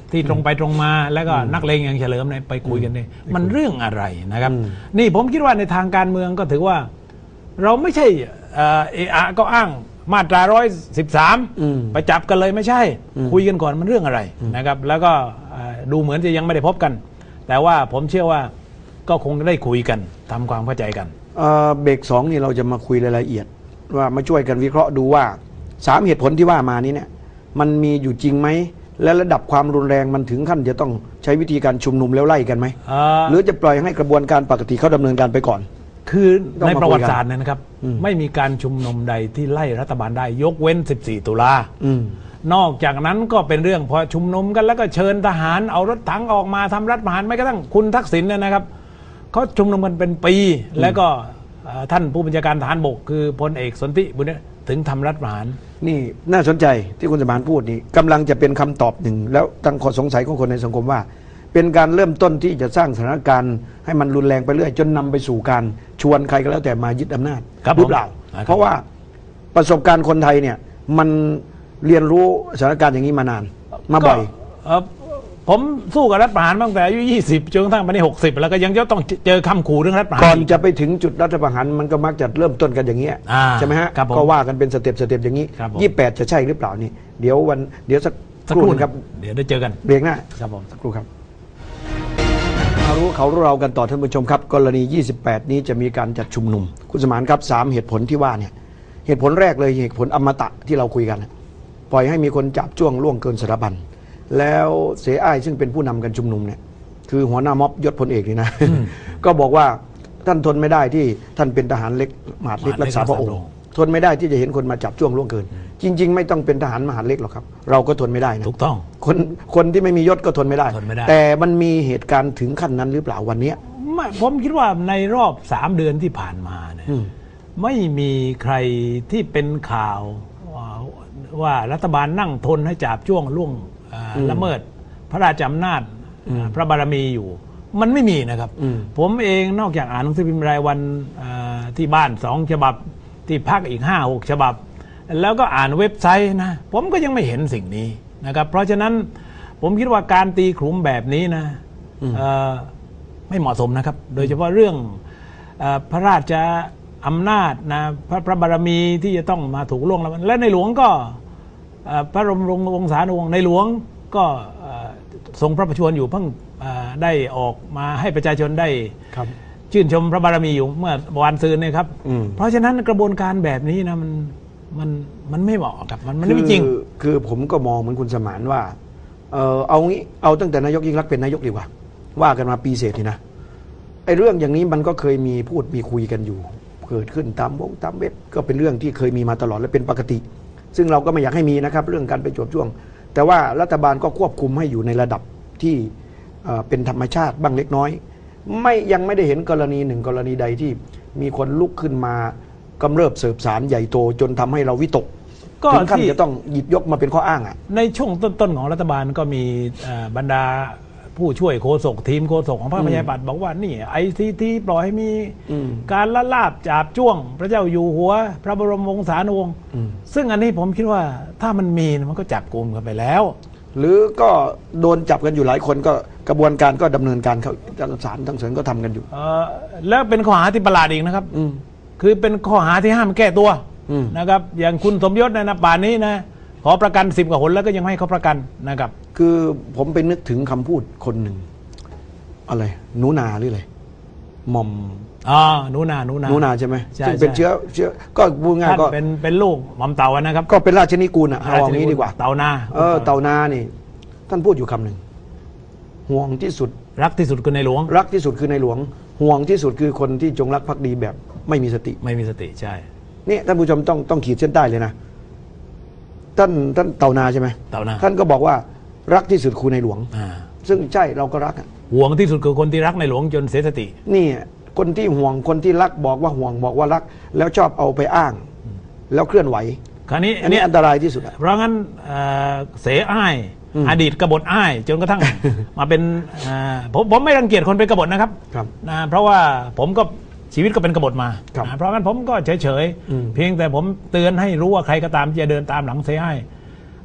S2: ที่ตรงไปตรงมาแล้วก็นักเลงอย่างเฉลิมเนี่ยไปคุยกันเนี่ยมันเรื่องอะไรนะครับนี่ผมคิดว่าในทางการเมืองก็ถือว่าเราไม่ใช่ก็อ้างมาตรา113ไปจับกันเลยไม่ใช่คุยกันก่อนมันเรื่องอะไรนะครับแล้วก็ดูเหมือนจะยังไม่ได้พบกันแต่ว่าผมเชื่อว่าก็คงได้คุยกันทำความเข้าใจกัน
S1: เบรก2นี่เราจะมาคุยรายละเอียดว่ามาช่วยกันวิเคราะห์ดูว่า3เหตุผลที่ว่ามานี้เนี่ยมันมีอยู่จริงไหมและระดับความรุนแรงมันถึงขั้นจะต้องใช้วิธีการชุมนุมแล้วไล่กันไหมหรือจะปล่อยให้กระบวนการปกติเขาดำเนินการไปก่อน
S2: คือในประวัติศาสตร์นะครับไม่มีการชุมนุมใดที่ไล่รัฐบาลได้ยกเว้น14 ตุลานอกจากนั้นก็เป็นเรื่องพอชุมนุมกันแล้วก็เชิญทหารเอารถถังออกมาทำรัฐประหารไม่กระทั่งคุณทักษิณนะครับเขาชุมนุมกันเป็นปีแล้วก็ท่านผู้บัญชาการทหารบกคือพลเอกสนธิบุญเนี่ยถึงทำรัฐประหาร
S1: นี่น่าสนใจที่คุณสมานพูดนี่กำลังจะเป็นคำตอบหนึ่งแล้วตั้งข้อสงสัยของคนในสังคมว่าเป็นการเริ่มต้นที่จะสร้างสถานการณ์ให้มันรุนแรงไปเรื่อยจนนำไปสู่การชวนใครก็แล้วแต่มายึดอำนาจหรือเปล่าเพราะว่าประสบการณ์คนไทยเนี่ยมันเรียนรู้สถานการณ์อย่างนี้มานานมาบ่อย
S2: ผมสู้กับรัฐประหารตั้งแต่อายุ20จนกระทั่งมาได้60แล้วก็ยังจะต้องเจอคำขู่เรื่องรัฐประหาร
S1: ก่อนจะไปถึงจุดรัฐประหารมันก็มักจะเริ่มต้นกันอย่างนี้ใช่ไหมฮะก็ว่ากันเป็นสเต็ปอย่างนี้28จะใช่หรือเปล่านี่เดี๋ยวสักครู่ครับ
S2: เดี๋ยวได้เจอกัน
S1: เบรกหน้า
S2: ครับผม
S1: สักครู่ครับรู้เขารู้เรากันต่อท่านผู้ชมครับกรณี28นี้จะมีการจัดชุมนุมคุณสมานครับ3เหตุผลที่ว่าเนี่ยเหตุผลแรกเลยเหตุผลอมตะที่เราคุยกันปล่อยให้มีคนจับจ้วงล่วงเกินสถาบันแล้วเสอ้ายซึ่งเป็นผู้นำกันชุมนุมเนี่ยคือหัวหน้าม็อบยศพลเอกนี่นะก็บอกว่าท่านทนไม่ได้ที่ท่านเป็นทหารเล็กมหาดเล็กรักษาพระองค์ทนไม่ได้ที่จะเห็นคนมาจับจ้วงล่วงเกินจริงๆไม่ต้องเป็นทหารมหาดเล็กหรอกครับเราก็ทนไม่ได้นะ
S2: ถูกต้อง
S1: คนที่ไม่มียศก็ทนไม่ได้แต่มันมีเหตุการณ์ถึงขั้นนั้นหรือเปล่าวันนี้
S2: ไม่ผมคิดว่าในรอบ3 เดือนที่ผ่านมาเนี่ยไม่มีใครที่เป็นข่าวว่ารัฐบาลนั่งทนให้จับจ้วงล่วงละเมิดพระราชอำนาจพระบารมีอยู่มันไม่มีนะครับผมเองนอกจากอ่านหนังสือพิมพ์รายวันที่บ้าน2 ฉบับที่พักอีก5-6 ฉบับแล้วก็อ่านเว็บไซต์นะผมก็ยังไม่เห็นสิ่งนี้นะครับเพราะฉะนั้นผมคิดว่าการตีขลุ่มแบบนี้นะไม่เหมาะสมนะครับโดยเฉพาะเรื่องพระราชอำนาจนะพระบารมีที่จะต้องมาถูกล่วงละเมิดและในหลวงก็พระบรมวงศานุวงศ์ในหลวงก็ทรงพระประชวรอยู่เพิ่งได้ออกมาให้ประชาชนได้ชื่นชมพระบารมีอยู่เมื่อวันซืนเนี่ยครับเพราะฉะนั้นกระบวนการแบบนี้นะมันไม่เหมาะครับมันไม่จริง
S1: คือผมก็มองเหมือนคุณสมานว่าเอางี้เอาตั้งแต่นายกยิ่งรักษณ์เป็นนายกดีกว่าว่ากันมาปีเศษนี่นะไอ้เรื่องอย่างนี้มันก็เคยมีพูดมีคุยกันอยู่เกิดขึ้นตามเว็บก็เป็นเรื่องที่เคยมีมาตลอดและเป็นปกติซึ่งเราก็ไม่อยากให้มีนะครับเรื่องการไปจวบจ้วงแต่ว่ารัฐบาลก็ควบคุมให้อยู่ในระดับที่เป็นธรรมชาติบ้างเล็กน้อยยังไม่ได้เห็นกรณีหนึ่งกรณีใดที่มีคนลุกขึ้นมากำเริบเสบสารใหญ่โตจนทำให้เราวิตกถึงขั้นจะต้องหยิบยกมาเป็นข้ออ้าง
S2: ในช่วงต้นๆของรัฐบาลก็มีบรรดาผู้ช่วยโฆษกทีมโฆษกของพรรคประชาธิปัตย์บอกว่านี่ICT ปล่อยให้มีการละลาบจาบจ้วงพระเจ้าอยู่หัวพระบรมวงศานุวงศ์ซึ่งอันนี้ผมคิดว่าถ้ามันมีมันก็จับกลุ่มกันไปแล้ว
S1: หรือก็โดนจับกันอยู่หลายคนก็กระบวนการก็ดำเนินการเขาศาลทั้งศาลก็ทำกันอยู่
S2: แล้วเป็นข้อหาที่ประหลาดอีกนะครับคือเป็นข้อหาที่ห้ามแก้ตัวนะครับอย่างคุณสมยศนะป่านนี้นะขอประกัน10 กว่าคนแล้วก็ยังไม่ให้เขาประกันนะครับ
S1: คือผมไปนึกถึงคำพูดคนหนึ่งอะไรหนูนาหรืออะไรหม่อม
S2: หนูนา
S1: ใช่ไหมซึ่งเป็นเชื้อก็พูดง่ายก็
S2: เป็นลูกหม่อมเต่านะครับ
S1: ก็เป็นราชนิกูลเอาอย่างนี้ดีกว่า
S2: เต่านา
S1: เต่านานี่ท่านพูดอยู่คำหนึ่งห่วงที่สุด
S2: รักที่สุดคือในหลวง
S1: รักที่สุดคือในหลวงห่วงที่สุดคือคนที่จงรักภักดีแบบไม่มีสติ
S2: ใช่
S1: นี่ท่านผู้ชมต้องขีดเส้นใต้เลยนะท่านเต่านาใช่ไหม
S2: เต่านา
S1: ท่านก็บอกว่ารักที่สุดคือในหลวงซึ่งใช่เราก็รัก
S2: ห่วงที่สุดคือคนที่รักในหลวงจนเสียสติ
S1: นี่คนที่ห่วงคนที่รักบอกว่าห่วงบอกว่ารักแล้วชอบเอาไปอ้างแล้วเคลื่อนไหว
S2: คราวนี้
S1: อันนี้อันตรายที่สุด
S2: เพราะงั้นเสอ้ายอดีตกบฏอ้ายจนกระทั่งมาเป็นผมไม่รังเกียจคนเป็นกบฏนะครับนะเพราะว่าผมก็ชีวิตก็เป็นกบฏมาเพราะงั้นผมก็เฉยๆเพียงแต่ผมเตือนให้รู้ว่าใครก็ตามจะเดินตามหลังเสอ้าย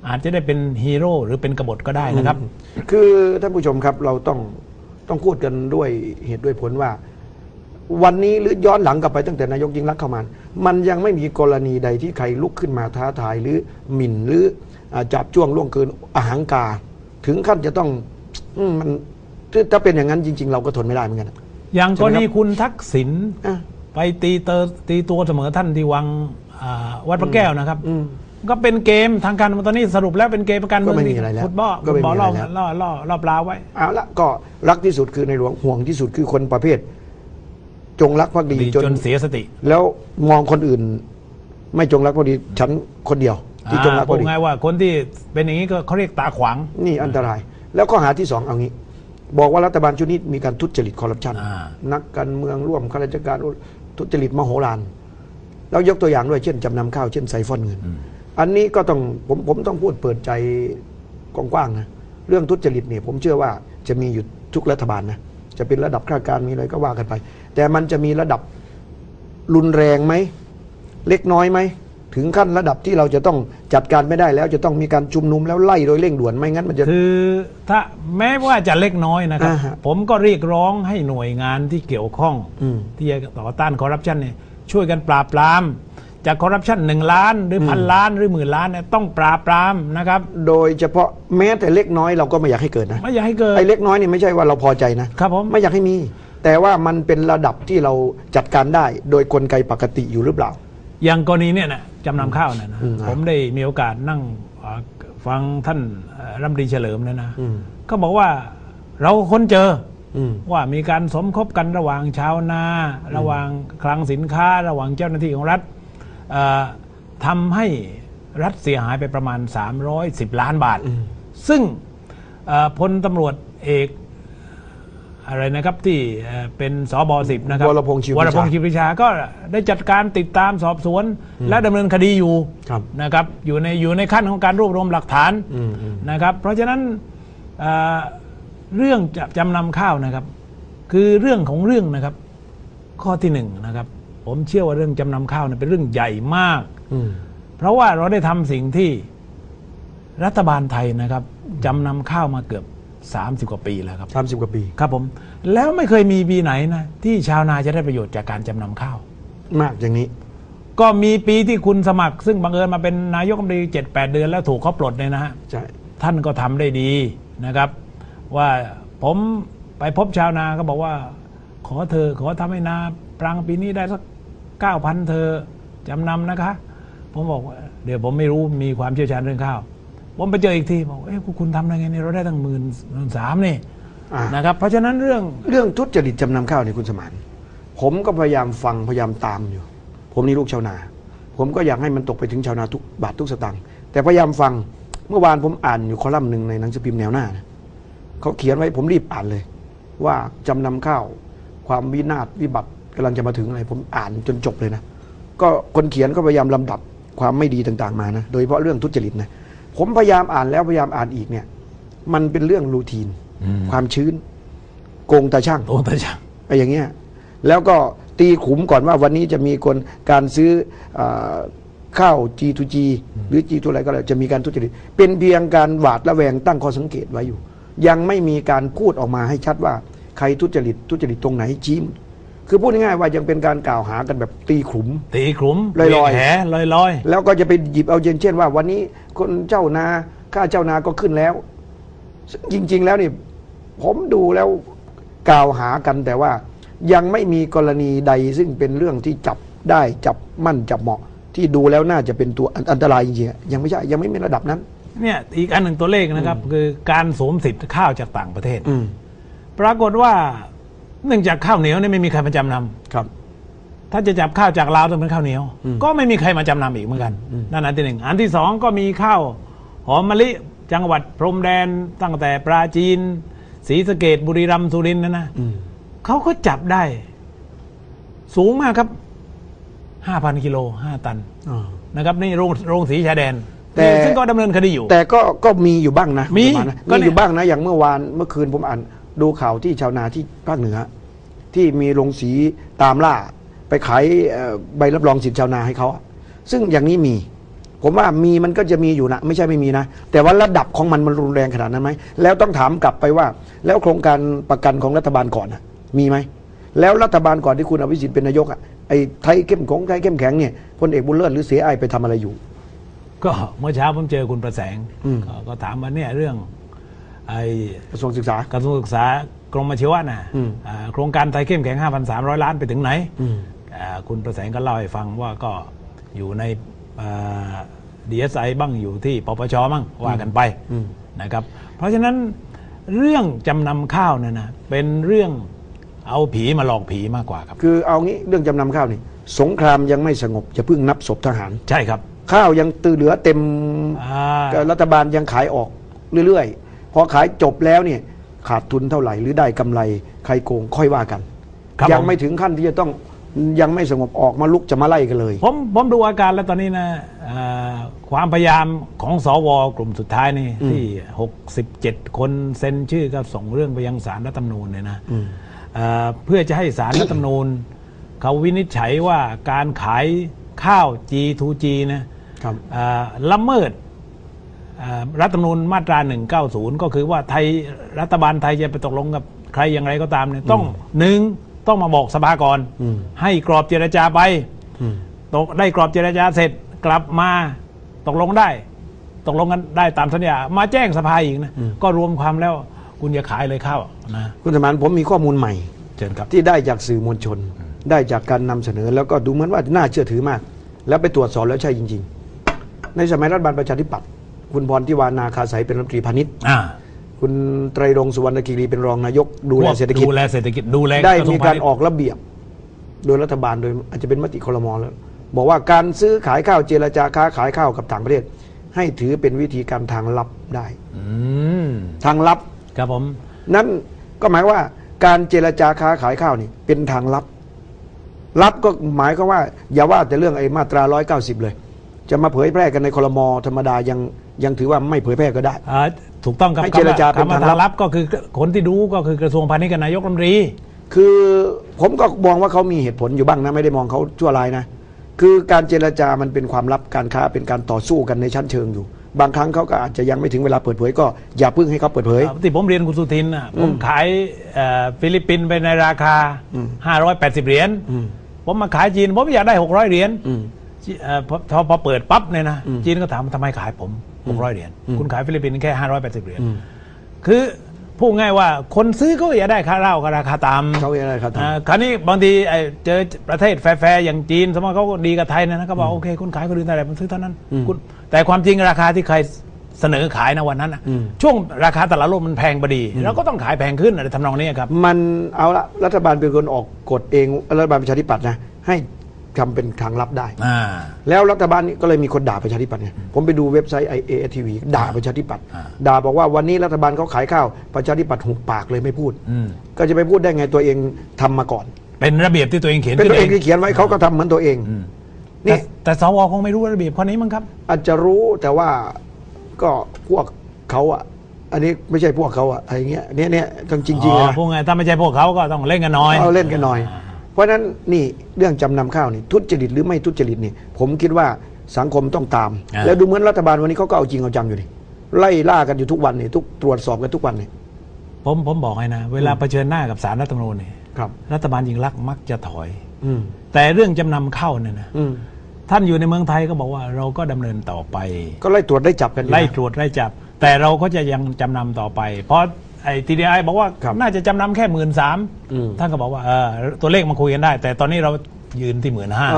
S2: อาจจะได้เป็นฮีโร่หรือเป็นกบฏก็ได้นะครับ
S1: คือท่านผู้ชมครับเราต้องพูดกันด้วยเหตุด้วยผลว่า วันนี้หรือย้อนหลังกลับไปตั้งแต่นายกยิ่งรักษณ์เข้ามามันยังไม่มีกรณีใดที่ใครลุกขึ้นมาท้าทายหรือหมิ่นหรือจับจ้วงล่วงเกินอหังการถึงขั้นจะต้องมันถ้าเป็นอย่างนั้นจริงๆเราก็ทนไม่ได้เหมือนกัน
S2: อย่างกรณีคุณทักษิณ
S1: อ่ะ
S2: ไปตีตัวเสมอท่านที่วังวัดพระแก้วนะครับ ก็เป็นเกมทางการเมืองตอนนี้สรุปแล้วเป็นเกมการเมือง
S1: ก็ไม่มีอะไรแล้ว
S2: ฟุตบอล
S1: ก็ไม่มีอะไร
S2: ล่อปลาไว้
S1: เอาละก็รักที่สุดคือในหลวงห่วงที่สุดคือคนประเภท จงรักภักดี
S2: จนเสียสติ
S1: แล้วมองคนอื่น ไม่จงรักภักดีฉันคนเดียวที่จงรักภัก
S2: พูด
S1: ดี
S2: ง่ายว่าคนที่เป็นอย่างนี้ก็เขาเรียกตาขวาง
S1: นี่อันตราย แล้วข้อหาที่สองเอางี้ บอกว่ารัฐบาลชุดนี้มีการทุจริตคอร์รัปชันนักการเมืองร่วมข้าราชการทุจริตมโหฬารแล้วยกตัวอย่างด้วยเช่นจำนำข้าวเช่นไซฟอนเงิน อันนี้ก็ต้องผมต้องพูดเปิดใจกว้างๆนะเรื่องทุจริตเนี่ยผมเชื่อว่าจะมีอยู่ทุกรัฐบาลนะจะเป็นระดับข้าราชการมีอะไรก็ว่ากันไป แต่มันจะมีระดับรุนแรงไหมเล็กน้อยไหมถึงขั้นระดับที่เราจะต้องจัดการไม่ได้แล้วจะต้องมีการชุมนุมแล้วไล่โดยเร่งด่วนไม่งั้นมันจะ
S2: คือถ้าแม้ว่าจะเล็กน้อยนะครับ
S1: อ่าฮะ
S2: ผมก็เรียกร้องให้หน่วยงานที่เกี่ยวข้อง ที่จะต่อต้านคอร์รัปชันเนี่ยช่วยกันปราบปรามจากคอร์รัปชัน1 ล้านหรือ1,000 ล้านหรือ10,000 ล้านเนี่ยต้องปราบปรามนะครับ
S1: โดยเฉพาะแม้แต่เล็กน้อยเราก็ไม่อยากให้เกิดนะ
S2: ไม่อยากให้เกิด
S1: ไอ้เล็กน้อยนี่ไม่ใช่ว่าเราพอใจนะครับ
S2: ผม
S1: ไม่อยากให้มี แต่ว่ามันเป็นระดับที่เราจัดการได้โดยกลไกปกติอยู่หรือเปล่า
S2: อย่างกรณีเนี่ยนะจำนำข้าวเนี่ยนะ
S1: ครับ
S2: ผมได้มีโอกาสนั่งฟังท่านรัฐมนตรีเฉลิมเนี่ยนะ
S1: อืม
S2: ก็บอกว่าเราค้นเจอ
S1: อืม
S2: ว่ามีการสมคบกันระหว่างชาวนา ระหว่างคลังสินค้า ระหว่างเจ้าหน้าที่ของรัฐทำให้รัฐเสียหายไปประมาณ310 ล้านบาท ซึ่งพลตำรวจเอกอะไรนะครับที่เป็นสบ10นะครับ
S1: วรพงษ์ชีววิชา
S2: ก็ได้จัดการติดตามสอบสวน และดำเนินคดีอยู่
S1: ครับ
S2: นะครับอยู่ในขั้นของการรวบรวมหลักฐานนะครับ เพราะฉะนั้นเรื่องจำนำข้าวนะครับ คือเรื่องของเรื่องนะครับ ข้อที่หนึ่งนะครับ ผมเชื่อว่าเรื่องจำนำข้าวเนี่ยเป็นเรื่องใหญ่มาก เพราะว่าเราได้ทำสิ่งที่รัฐบาลไทยนะครับจำนำข้าวมาเกือบ30 กว่าปีแล้วครับ
S1: 30 กว่าปี
S2: ครับผมแล้วไม่เคยมีปีไหนนะที่ชาวนาจะได้ประโยชน์จากการจำนำข้าว
S1: มากอย่างนี้
S2: ก็มีปีที่คุณสมัคร ซึ่งบังเอิญมาเป็นนายกรัฐมนตรี7-8 เดือนแล้วถูกเขาปลดเนี่ยนะฮะ
S1: ใช่
S2: ท่านก็ทำได้ดีนะครับ ว่าผมไปพบชาวนาก็บอกว่าขอทำให้นาปรังปีนี้ได้สัก 9,000 เธอจำนำนะคะ ผมบอกว่าเดี๋ยวผมไม่รู้มีความเชี่ยวชาญเรื่องข้าว ผมไปเจออีกทีบอกคุณทำได้ไงเนี่ยเราได้ตั้ง13,000นี่นะครับ เพราะฉะนั้นเรื่อง
S1: ทุจริตจำนำข้าวเนี่ยคุณสมานผมก็พยายามฟังพยายามตามอยู่ ผมนี่ลูกชาวนา ผมก็อยากให้มันตกไปถึงชาวนาทุกบาททุกสตางค์แต่พยายามฟังเมื่อวานผมอ่านอยู่คอลัมน์หนึ่งในหนังสือพิมพ์แนวหน้านะเขาเขียนไว้ผมรีบอ่านเลย ว่าจำนำข้าวความวินาศวิบัติกำลังจะมาถึงอะไรผมอ่านจนจบเลยนะก็คนเขียนก็พยายามลำดับความไม่ดีต่างๆมานะโดยเฉพาะเรื่องทุจริตนะผมพยายามอ่านแล้วพยายามอ่านอีกเนี่ยมันเป็นเรื่องรูทีนความชื้นโกงตาช่างไอ้อย่างเงี้ยแล้วก็ตีขุมก่อนว่าวันนี้จะมีการซื้อข้าว G2G หรือ G ตัวอะไรก็แล้วจะมีการทุจริตเป็นเพียงการหวาดระแวงตั้งข้อสังเกตไว้อยู่ยังไม่มีการพูดออกมาให้ชัดว่าใครทุจริตตรงไหนชี้คือพูดง่ายๆว่ายังเป็นการกล่าวหากันแบบตีขุมลอยๆแล้วก็จะไปหยิบเอาเช่นว่าวันนี้คนเจ้านาค่าเจ้านาก็ขึ้นแล้วจริงๆแล้วนี่ผมดูแล้วกล่าวหากันแต่ว่ายังไม่มีกรณีใดซึ่งเป็นเรื่องที่จับได้จับมั่นจับเหมาะที่ดูแล้วน่าจะเป็นตัวอันตรายจริงๆยังไม่ใช่ยังไม่มีระดับนั้น
S2: เนี่ยอีกอันหนึ่งตัวเลขนะครับคือการสวมสิทธิ์ข้าวจากต่างประเทศปรากฏว่าเนื่องจากข้าวเหนียวเนี่ยไม่มีใครมาจำนำ
S1: ครับ
S2: ถ้าจะจับข้าวจากลาวต้องเป็นข้าวเหนียวก็ไม่มีใครมาจำนำอีกเหมือนกันนั่นอันที่หนึ่งอันที่สองก็มีข้าวหอมมะลิจังหวัดพรมแดนตั้งแต่ปราจีนศรีสะเกษบุรีรัมย์สุรินทร์นะเขาก็จับได้สูงมากครับ 5,000 กิโล5 ตันนะครับนี่โรงสีชายแดนแต่ซึ่งก็ดำเนินคดีอยู่
S1: แต่ก็มีอยู่บ้างนะมีอยู่บ้างนะอย่างเมื่อคืนผมอ่านดูข่าวที่ชาวนาที่ภาคเหนือที่มีโรงสีตามล่าไปขายใบรับรองสิทธิชาวนาให้เขาซึ่งอย่างนี้มีผผมว่ามีมันก็จะมีอยู่นะไม่ใช่ไม่มีนะแต่ว่าระดับของมันรุนแรงขนาดนั้นไหมแล้วต้องถามกลับไปว่า แล้วโครงการประกันของรัฐบาลก่อนมีไหมแล้วรัฐบาลก่อนที่คุณอภิสิทธิ์เป็นนายกไอ้ไทยเข้มแข็งเนี่ยพลเอกบุญเลิศหรือเสียไอไปทำอะไรอยู่
S2: ก็เมื่อเช้าผมเจอคุณประแสงก็ถามว่าเนี่ยเรื่องไอ้
S1: กระทรวงศึกษ
S2: ากรมอาชีวะนะโครงการไทยเข้มแข็ง 5,300 ล้านไปถึงไหนคุณประแสงก็เล่าให้ฟังว่าก็อยู่ในDSI บ้างอยู่ที่ปปชบ้างว่ากันไปนะครับเพราะฉะนั้นเรื่องจำนำข้าวเนี่ยนะเป็นเรื่องเอาผีมาหลอกผีมากกว่าครับ
S1: คือเอางี้เรื่องจำนำข้าวนี่สงครามยังไม่สงบจะเพิ่งนับศพทหาร
S2: ใช่ครับ
S1: ข้าวยังเหลือเต็มรัฐบาลยังขายออกเรื่อยๆพอขายจบแล้วเนี่ยขาดทุนเท่าไหร่หรือได้กำไรใครโกงค่อยว่ากันยังไม่ถึงขั้นที่จะต้องยังไม่สงบออกมาลุกจะมาไล่กันเลย
S2: ผมดูอาการแล้วตอนนี้นะความพยายามของสวกลุ่มสุดท้ายนี่ที่67คนเซ็นชื่อก็ส่งเรื่องไปยังศาลรัฐธรรมนูญเนี่ยนะเพื่อจะให้ศาลรัฐธรรมนูญเขาวินิจฉัยว่าการขายข้าว G2G นะละเมิดรัฐธรรมนูญมาตรา190ก็คือว่ารัฐบาลไทยจะไปตกลงกับใครอย่างไรก็ตามเนี่ยต้องมาบอกสภาก่อนให้กรอบเจรจาไปได้กรอบเจรจาเสร็จกลับมาตกลงกันได้ตามสัญญามาแจ้งสภาอีกนะก็รวมความแล้วคุณอย่าขายเลยข้าวนะ
S1: คุณสมานผมมีข้อมูลใหม่
S2: เชิญครับ
S1: ที่ได้จากสื่อมวลชนได้จากการนำเสนอแล้วก็ดูเหมือนว่าน่าเชื่อถือมากแล้วไปตรวจสอบแล้วใช่จริงๆในสมัยรัฐบาลประชาธิปัตย์คุณพรทิวานาคาสัยเป็นรัฐมนตรีพาณิชย์คุณไตรรงค์สุวรรณคีรีเป็นรองนายกดูแลเศรษฐกิจได้มีการออกระเบียบโดยรัฐบาลโดยอาจจะเป็นมติครม.แล้วบอกว่าการซื้อขายข้าวเจรจาค้าขายข้าวกับต่างประเทศให้ถือเป็นวิธีการทางลับได้ทางลับ
S2: ครับผม
S1: นั่นก็หมายว่าการเจรจาค้าขายข้าวนี่เป็นทางลับก็หมายก็ว่าอย่าว่าแต่เรื่องไอ้มาตรา190เลยจะมาเผยแพร่กันในครม.ธรรมดายังถือว่าไม่เผยแพร่ก็ได้
S2: ถูกต้องครับ
S1: ให้เจรจาเป็นทางลับ
S2: ก็คือคนที่ดูก็คือกระทรวงพาณิชย์กับนายกรัฐมนตรี
S1: คือผมก็มองว่าเขามีเหตุผลอยู่บ้างนะไม่ได้มองเขาชั่วร้ายนะคือการเจรจามันเป็นความลับการค้าเป็นการต่อสู้กันในชั้นเชิงอยู่บางครั้งเขาก็อาจจะยังไม่ถึงเวลาเปิดเผยก็อย่าเพิ่งให้เขาเปิดเผย
S2: ที่ผมเรียนคุณสุทินผมขายฟิลิปปินส์ไปในราคา580 เหรียญผมมาขายจีนผมอยากได้600 เหรียญพอเปิดปั๊บเนี่ยนะจีนก็ถามทำไมขายผม600 เหรียญคุณขายฟิลิปปินส์แค่580 เหรียญคือพูดง่ายว่าคนซื้อก็อยากได้ค่าเหล้ากับราคาต่ำ
S1: เขาอยากได้ราคาต่
S2: ำคราวนี้บางทีเจอประเทศแฟร์อย่างจีนสมมติเขาก็ดีกับไทยนะก็บอกโอเคคุณขายคนอื่นได้ผมซื้อเท่านั้นแต่ความจริงราคาที่ใครเสนอขายนะวันนั้นช่วงราคาตลาดโลกมันแพงพอดีเราก็ต้องขายแพงขึ้นอะไรทำนองนี้ครับ
S1: มันเอาละรัฐบาลเป็นคนออกกฎเองรัฐบาลประชาธิปัตย์นะให้ทำเป็นทางลับได้แล้วรัฐบาลนี้ก็เลยมีคนด่าประชาธิปัตย์ไงผมไปดูเว็บไซต์ IATV ด่าประชาธิปัตย์ด่าบอกว่าวันนี้รัฐบาลเขาขายข้าวประชาธิปัตย์หุบปากเลยไม่พูดก็จะไปพูดได้ไงตัวเองทำมาก่อน
S2: เป็นระเบียบที่ตัวเองเขียน
S1: เป็นตัวเองที่เขียนไว้เขาก็ทำเหมือนตัวเอง
S2: นี่แต่สวคงไม่รู้ระเบียบข้อนี้มั้งครับ
S1: อาจจะรู้แต่ว่าก็พวกเขาอันนี้ไม่ใช่พวกเขาอะไรเงี้ยเนี่ยต้องจริงๆนะ
S2: พวกไงถ้าไม่ใช่พวกเขาก็ต้องเล่นกันน้อย
S1: เล่นกันน้อยเพราะฉะนั้นนี่เรื่องจำนำข้าวนี่ทุจริตหรือไม่ทุจริตนี่ผมคิดว่าสังคมต้องตามแล้วดูเหมือนรัฐบาลวันนี้เขาก็เอาจริงเอาจังอยู่นี่ไล่ล่ากันอยู่ทุกวันนี่ตรวจสอบกันทุกวันนี่
S2: ผมบอกให้นะเวลาเผชิญหน้ากับศาลรัฐธรรมนูญนี่รัฐบาลยิ่งรักมักจะถอยแต่เรื่องจำนำข้าวเนี่ยนะท่านอยู่ในเมืองไทยก็บอกว่าเราก็ดำเนินต่อไป
S1: ก็ไล่ตรวจไล่จับกัน
S2: ไล่ตรวจไล่จับแต่เราก็จะยังจำนำต่อไปเพราะไอ้ TDI บอกว่าน่าจะจำนำแค่13,000ท่านก็บอกว่าตัวเลขมาคุยกันได้แต่ตอนนี้เรายืนที่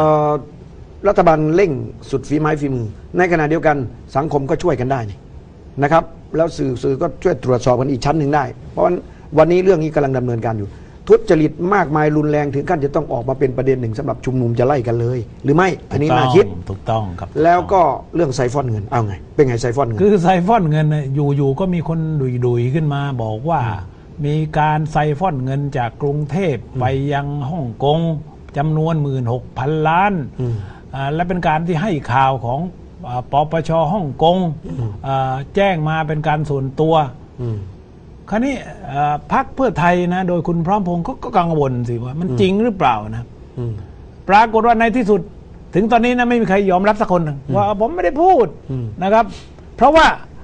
S2: 15,000
S1: รัฐบาลเร่งสุดฝีไม้ฝีมือในขณะเดียวกันสังคมก็ช่วยกันได้นี่นะครับแล้วสื่อก็ช่วยตรวจสอบกันอีกชั้นหนึ่งได้เพราะวันนี้เรื่องนี้กำลังดำเนินการอยู่ทุจริตมากมายรุนแรงถึงขั้นจะต้องออกมาเป็นประเด็นหนึ่งสำหรับชุมนุมจะไล่กันเลยหรือไม่อันนี้น่าคิด
S2: ถูกต้องครับ
S1: แล้วก็เรื่องไซฟอนเงินเอาไงเป็นไงไซฟอนเงิน
S2: คือไซฟอนเงินอยู่ก็มีคนดุยขึ้นมาบอกว่ามีการไซฟอนเงินจากกรุงเทพไปยังฮ่องกงจำนวน 16,000 ล้านและเป็นการที่ให้ข่าวของปปช.ฮ่องกงแจ้งมาเป็นการส่วนตัวคราวนี้พรรคเพื่อไทยนะโดยคุณพร้อมพงษ์ก็กังวลสิว่ามันจริงหรือเปล่านะปรากฏว่าในที่สุดถึงตอนนี้นะไม่มีใครยอมรับสักคนหนึ่งว่าผมไม่ได้พูดนะครับ เพราะว่า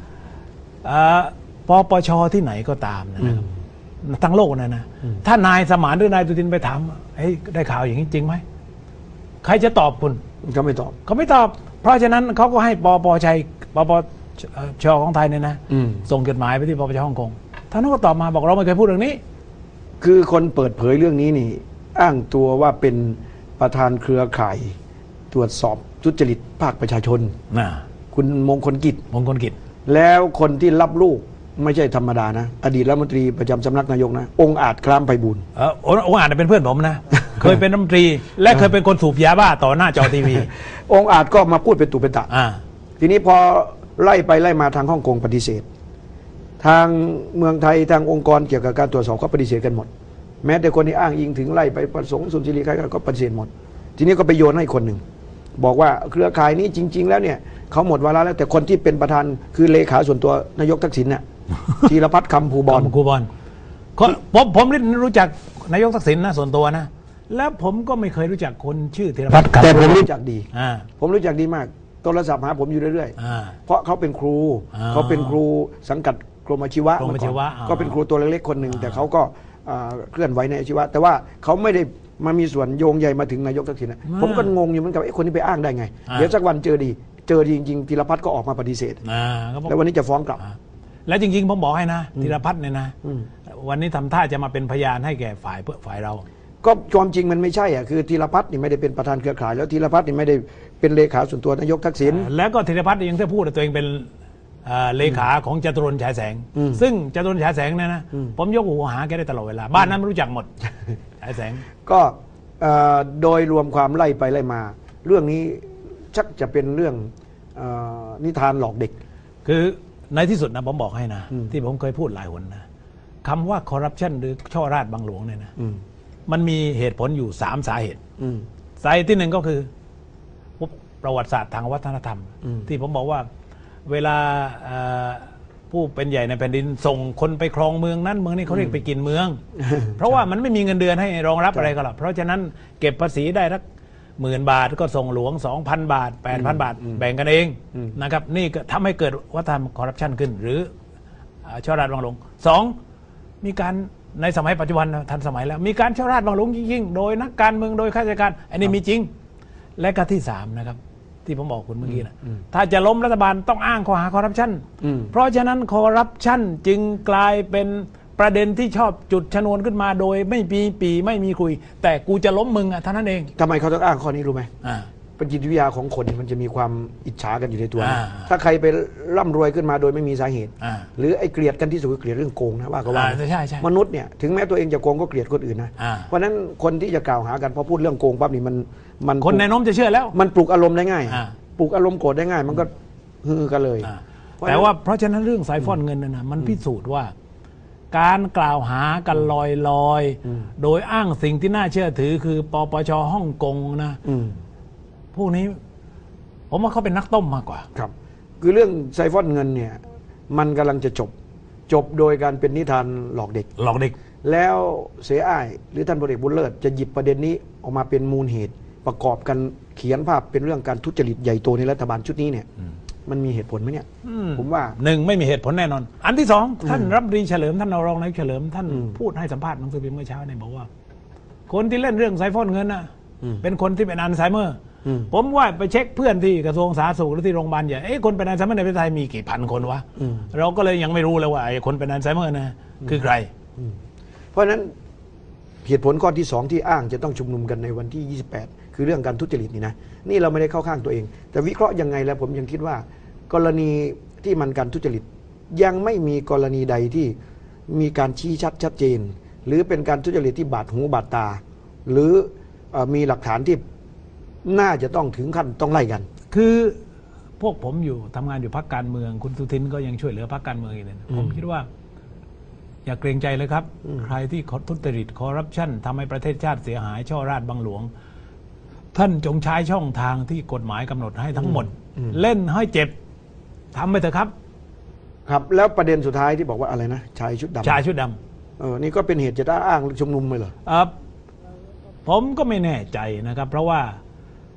S2: ปปชที่ไหนก็ตามนะครับทั้งโลกนะถ้านายสมานหรือนายตุทินไปถามได้ข่าวอย่างนี้จริงไหมใครจะตอบคุณ
S1: เขาไม่ตอบ
S2: เพราะฉะนั้นเขาก็ให้ปปชของไทยเนี่ยนะส่งจดหมายไปที่ปปชฮ่องกงท่านก็ตอบมาบอกเราไม่เคยพูดเรื่องนี้
S1: คือคนเปิดเผยเรื่องนี้นี่อ้างตัวว่าเป็นประธานเครือข่ายตรวจสอบทุจริตภาคประชาชนคุณมงคลกิจแล้วคนที่รับลูกไม่ใช่ธรรมดานะอดีตรัฐมนตรีประจำสำนักนายกนะองค์อาจคล้ามไพบูลย์
S2: องค์อาจเป็นเพื่อนผมนะ เคยเป็นรัฐมนตรีและเคยเป็นคนสูบยาบ้าต่อหน้าจอทีวี
S1: องค์อาจก็มาพูดเป็นตุเป็นตะทีนี้พอไล่ไปไล่มาทางฮ่องกงปฏิเสธทางเมืองไทยทางองค์กรเกี่ยวกับการตรวจสอบก็ปฏิเสธกันหมดแม้แต่คนที่อ้างอิงถึงไล่ไปประสงค์สุนทรีใครก็ปฏิเสธหมดทีนี้ก็ไปโยนให้คนหนึ่งบอกว่าเครือข่ายนี้จริงๆแล้วเนี่ยเขาหมดวาระแล้วแต่คนที่เป็นประธานคือเลขาส่วนตัวนายกทักษิณน่ะธีรพัฒน์คำภูบล
S2: ผมรู้จักนายกทักษิณนะส่วนตัวนะแล้วผมก็ไม่เคยรู้จักคนชื่อธีรพัฒน์
S1: แต่ผมรู้จักดีผมรู้จักดีมากโทรศัพท์หาผมอยู่เรื่อยๆเพราะเขาเป็นครูสังกัดกรมอาชีวะก็เป็นครูตัวเล็กๆคนหนึ่งแต่เขาก็เคลื่อนไหวในอาชีวะแต่ว่าเขาไม่ได้มามีส่วนโยงใยมาถึงนายกทักษิณนะผมก็งงอยู่เหมือนกันไอ้คนนี้ไปอ้างได้ไงเดี๋ยวสักวันเจอดีจริงๆธีรพัฒน์ก็ออกมาปฏิเสธแล้ววันนี้จะฟ้องกลับ
S2: และจริงๆผมบอกให้นะธีรพัฒน์เนี่ยนะวันนี้ทำท่าจะมาเป็นพยานให้แก่ฝ่ายเรา
S1: ก็ความจริงมันไม่ใช่อ่ะคือธีรพัฒน์นี่ไม่ได้เป็นประธานเครือข่ายแล้วธีรพัฒน์นี่ไม่ได้เป็นเลขาส่วนตัวนายกทักษิณ
S2: แล้วก็ธีรพัฒน์ยังได้พูดตัวเองเป็นเลขาของจตุรนต์ฉายแสงซึ่งจตุรนต์ฉายแสงเนี่ยนะผมยกหูหาแกได้ตลอดเวลาบ้านนั้นรู้จักหมดฉายแสง
S1: ก็โดยรวมความไล่ไปไล่มาเรื่องนี้ชักจะเป็นเรื่องนิทานหลอกเด็ก
S2: คือในที่สุดนะผมบอกให้นะที่ผมเคยพูดหลายหนนะคำว่าคอร์รัปชันหรือช่อราชบังหลวงเนี่ยนะมันมีเหตุผลอยู่3 สาเหตุสาเหตุที่ 1ก็คือประวัติศาสตร์ทางวัฒนธรรมที่ผมบอกว่าเวลาผู้เป็นใหญ่ในแผ่นดินส่งคนไปครองเมืองนั้นเมืองนี้เขาเรียกไปกินเมือง เพราะว่ามันไม่มีเงินเดือนให้รองรับอะไรก็หรอกเพราะฉะนั้นเก็บภาษีได้สัก10,000 บาทก็ส่งหลวง 2,000 บาท 8,000 บาทแบ่งกันเองนะครับนี่ก็ทำให้เกิดวัฒนธรรมคอร์รัปชันขึ้นหรือช่อราชบังหลวง2มีการในสมัยปัจจุบันทันสมัยแล้วมีการช่อราชบังหลวงยิ่งๆโดยนักการเมืองโดยข้าราชการอันนี้มีจริงและก็ที่3นะครับที่ผมบอกคุณเมื่อกี้นะถ้าจะล้มรัฐบาลต้องอ้างข้อหาคอร์รัปชันเพราะฉะนั้นคอร์รัปชันจึงกลายเป็นประเด็นที่ชอบจุดชนวนขึ้นมาโดยไม่มีปีไม่มีคุยแต่กูจะล้มมึงอ่ะเท่านั้นเอง
S1: ทำไมเขาต้องอ้างข้อนี้รู้ไหมเป็นจิตวิทยาของคนมันจะมีความอิจฉากันอยู่ในตัวถ้าใครไปร่ำรวยขึ้นมาโดยไม่มีสาเหตุหรือไอ้เกลียดกันที่สุดเกลียดเรื่องโกงนะว่าก็ว่า
S2: ม
S1: นุษย์เนี่ยถึงแม้ตัวเองจะโกงก็เกลียดคนอื่นนะเพราะนั้นคนที่จะกล่าวหากันพอพูดเรื่องโกงปั๊บนี่มัน
S2: คนในน้มจะเชื่อแล้ว
S1: มันปลุกอารมณ์ได้ง่ายปลุกอารมณ์โกรธได้ง่ายมันก็ฮือกันเลย
S2: แต่ว่าเพราะฉะนั้นเรื่องสายฟ้อนเงินนะมันพิสูจน์ว่าการกล่าวหากันลอยโดยอ้างสิ่งที่น่าเชื่อถือคือปปชฮ่องกงนะพวกนี้ผมว่าเขาเป็นนักต้มมากกว่า
S1: ครับคือเรื่องไซฟอนเงินเนี่ยมันกำลังจะจบโดยการเป็นนิทานหลอกเด็กแล้วเสียอ้ายหรือท่านพลเอกบุญเลิศจะหยิบประเด็นนี้ออกมาเป็นมูลเหตุประกอบกันเขียนภาพเป็นเรื่องการทุจริตใหญ่โตในรัฐบาลชุดนี้เนี่ยมันมีเหตุผลไหมเนี่ยผมว่า
S2: 1ไม่มีเหตุผลแน่นอนอันที่2ท่านรัฐมนตรีเฉลิมท่านรองนายกเฉลิมท่านพูดให้สัมภาษณ์หนังสือพิมพ์เมื่อเช้าเนี่ยบอกว่าคนที่เล่นเรื่องไซฟอนเงินน่ะเป็นคนที่เป็นอัลไซเมอร์ผมว่าไปเช็คเพื่อนที่กระทรวงสาธารณสุขหรือที่โรงพยาบาลใหญ่คนเป็นอัลไซเมอร์ในประเทศไทยมีกี่พันคนวะเราก็เลยยังไม่รู้เลยว่าไอ้คนเป็นอัลไซเมอร์นะคือใคร
S1: เพราะฉะนั้นเหตุผลข้อที่2ที่อ้างจะต้องชุมนุมกันในวันที่28คือเรื่องการทุจริตนี่นะนี่เราไม่ได้เข้าข้างตัวเองแต่วิเคราะห์ยังไงแล้วผมยังคิดว่ากรณีที่มันการทุจริตยังไม่มีกรณีใดที่มีการชี้ชัดเจนหรือเป็นการทุจริตที่บาดหูบาดตาหรือมีหลักฐานที่น่าจะต้องถึงขั้นต้องไล่กัน
S2: คือพวกผมอยู่ทำงานอยู่พรรคการเมืองคุณสุทินก็ยังช่วยเหลือพรรคการเมืองอีกเลยผมคิดว่าอย่าเกรงใจเลยครับใครที่ทุจริตคอร์รัปชันทำให้ประเทศชาติเสียหายช่อราชบังหลวงท่านจงใช้ช่องทางที่กฎหมายกำหนดให้ทั้งหมดเล่นให้เจ็บทำไปเถอะครับ
S1: ครับแล้วประเด็นสุดท้ายที่บอกว่าอะไรนะชายชุดด
S2: ำ
S1: นี่ก็เป็นเหตุจะอ้างชุมนุมเลยเหรอ
S2: ผมก็ไม่แน่ใจนะครับเพราะว่า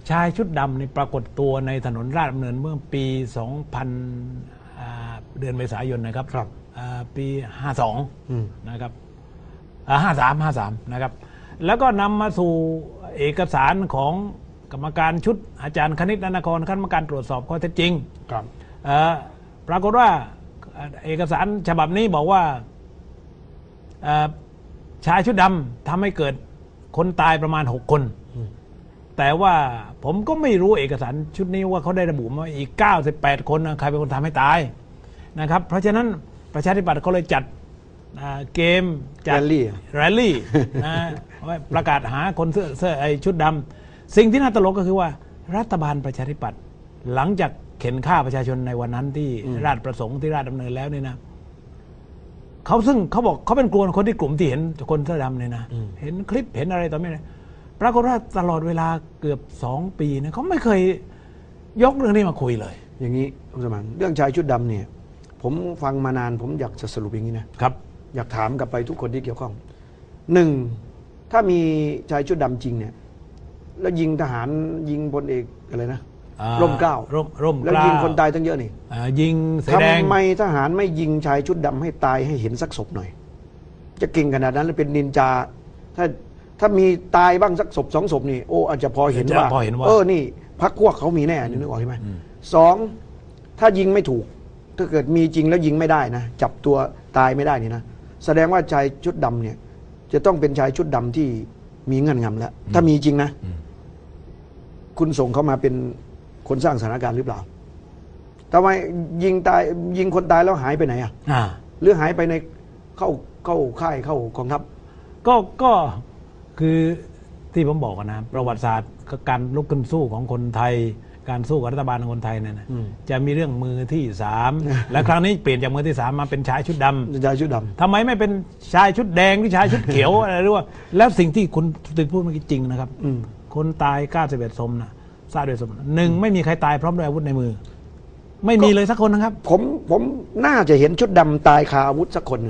S2: ชายชุดดำนี่ปรากฏตัวในถนนราชดำเนินเมื่อปี 2000 เดือนเมษายนนะครับ
S1: ครับ
S2: ปี 52 นะครับ53นะครับแล้วก็นำมาสู่เอกสารของกรรมการชุดอาจารย์คณิตนครคณะกรรมการตรวจสอบข้อเท็จจริง
S1: ครับ
S2: ปรากฏว่าเอกสารฉบับนี้บอกว่าชายชุดดำทำให้เกิดคนตายประมาณ6 คนแต่ว่าผมก็ไม่รู้เอกสารชุดนี้ว่าเขาได้ระบุมาอีก98 คนใครเป็นคนทำให้ตายนะครับเพราะฉะนั้นประชาธิปัตย์เขาเลยจัดเกมจัดแรลลี่ประกาศหาคนเสื้อไอชุดดำสิ่งที่น่าตลกก็คือว่ารัฐบาลประชาธิปัตย์หลังจากเข็นฆ่าประชาชนในวันนั้นที่ราชประสงค์ที่ราชดำเนินแล้วเนี่ยนะซึ่งเขาบอกเขาเป็นกลุ่มคนที่กลุ่มที่เห็นคนเสื้อดำเนี่ยนะเห็นคลิปเห็นอะไรต่อไม่อะไรปรากฏว่าตลอดเวลาเกือบ2 ปีเนี่ยเขาไม่เคยยกเรื่องนี้มาคุยเลย
S1: อย่างนี้คุณสมานเรื่องชายชุดดำเนี่ยผมฟังมานานผมอยากจะสรุปอย่างนี้นะครับอยากถามกลับไปทุกคนที่เกี่ยวข้อง1ถ้ามีชายชุดดำจริงเนี่ยแล้วยิงทหารยิงพลเอกอะไรนะร่มเกล้าแล้วยิงคนตายตั้งเยอะนี่
S2: ยิงเสแดง
S1: ทำไมทหารไม่ยิงชายชุดดำให้ตายให้เห็นสักศพหน่อยจะเก่งขนาดนั้นแล้วเป็นนินจาถ้ามีตายบ้างสักศพ2 ศพนี่โอ้อาจจะพอเห็นว่านี่พรรคพวกเขามีแน่นึกออกใช่ไหม2ถ้ายิงไม่ถูกถ้าเกิดมีจริงแล้วยิงไม่ได้นะจับตัวตายไม่ได้นี่นะแสดงว่าชายชุดดำเนี่ยจะต้องเป็นชายชุดดำที่มีเงื่อนงำแล้วถ้ามีจริงนะคุณส่งเขามาเป็นคนสร้างสถานการณ์หรือเปล่าทำไมยิงคนตายแล้วหายไปไหนหรือหายไปในเข้าค่ายเข้ากองทัพ
S2: ก็คือที่ผมบอกนะประวัติศาสตร์การลุกขึ้นสู้ของคนไทยการสู้กับรัฐบาลของคนไทยเนี่ยนะจะมีเรื่องมือที่3และครั้งนี้เปลี่ยนจากมือที่3มาเป็นชายชุดดำ
S1: ชายชุดดำ
S2: ทำไมไม่เป็นชายชุดแดงหรือชายชุดเขียวอะไรหรือว่าแล้วสิ่งที่คุณติดพูดเมื่อกี้จริงนะครับคนตาย91 ศพนะทราบด้วยศพ1ไม่มีใครตายพร้อมด้วยอาวุธในมือไม่มีเลยสักคนนะครับ
S1: ผมน่าจะเห็นชุดดำตายคาอาวุธสักคน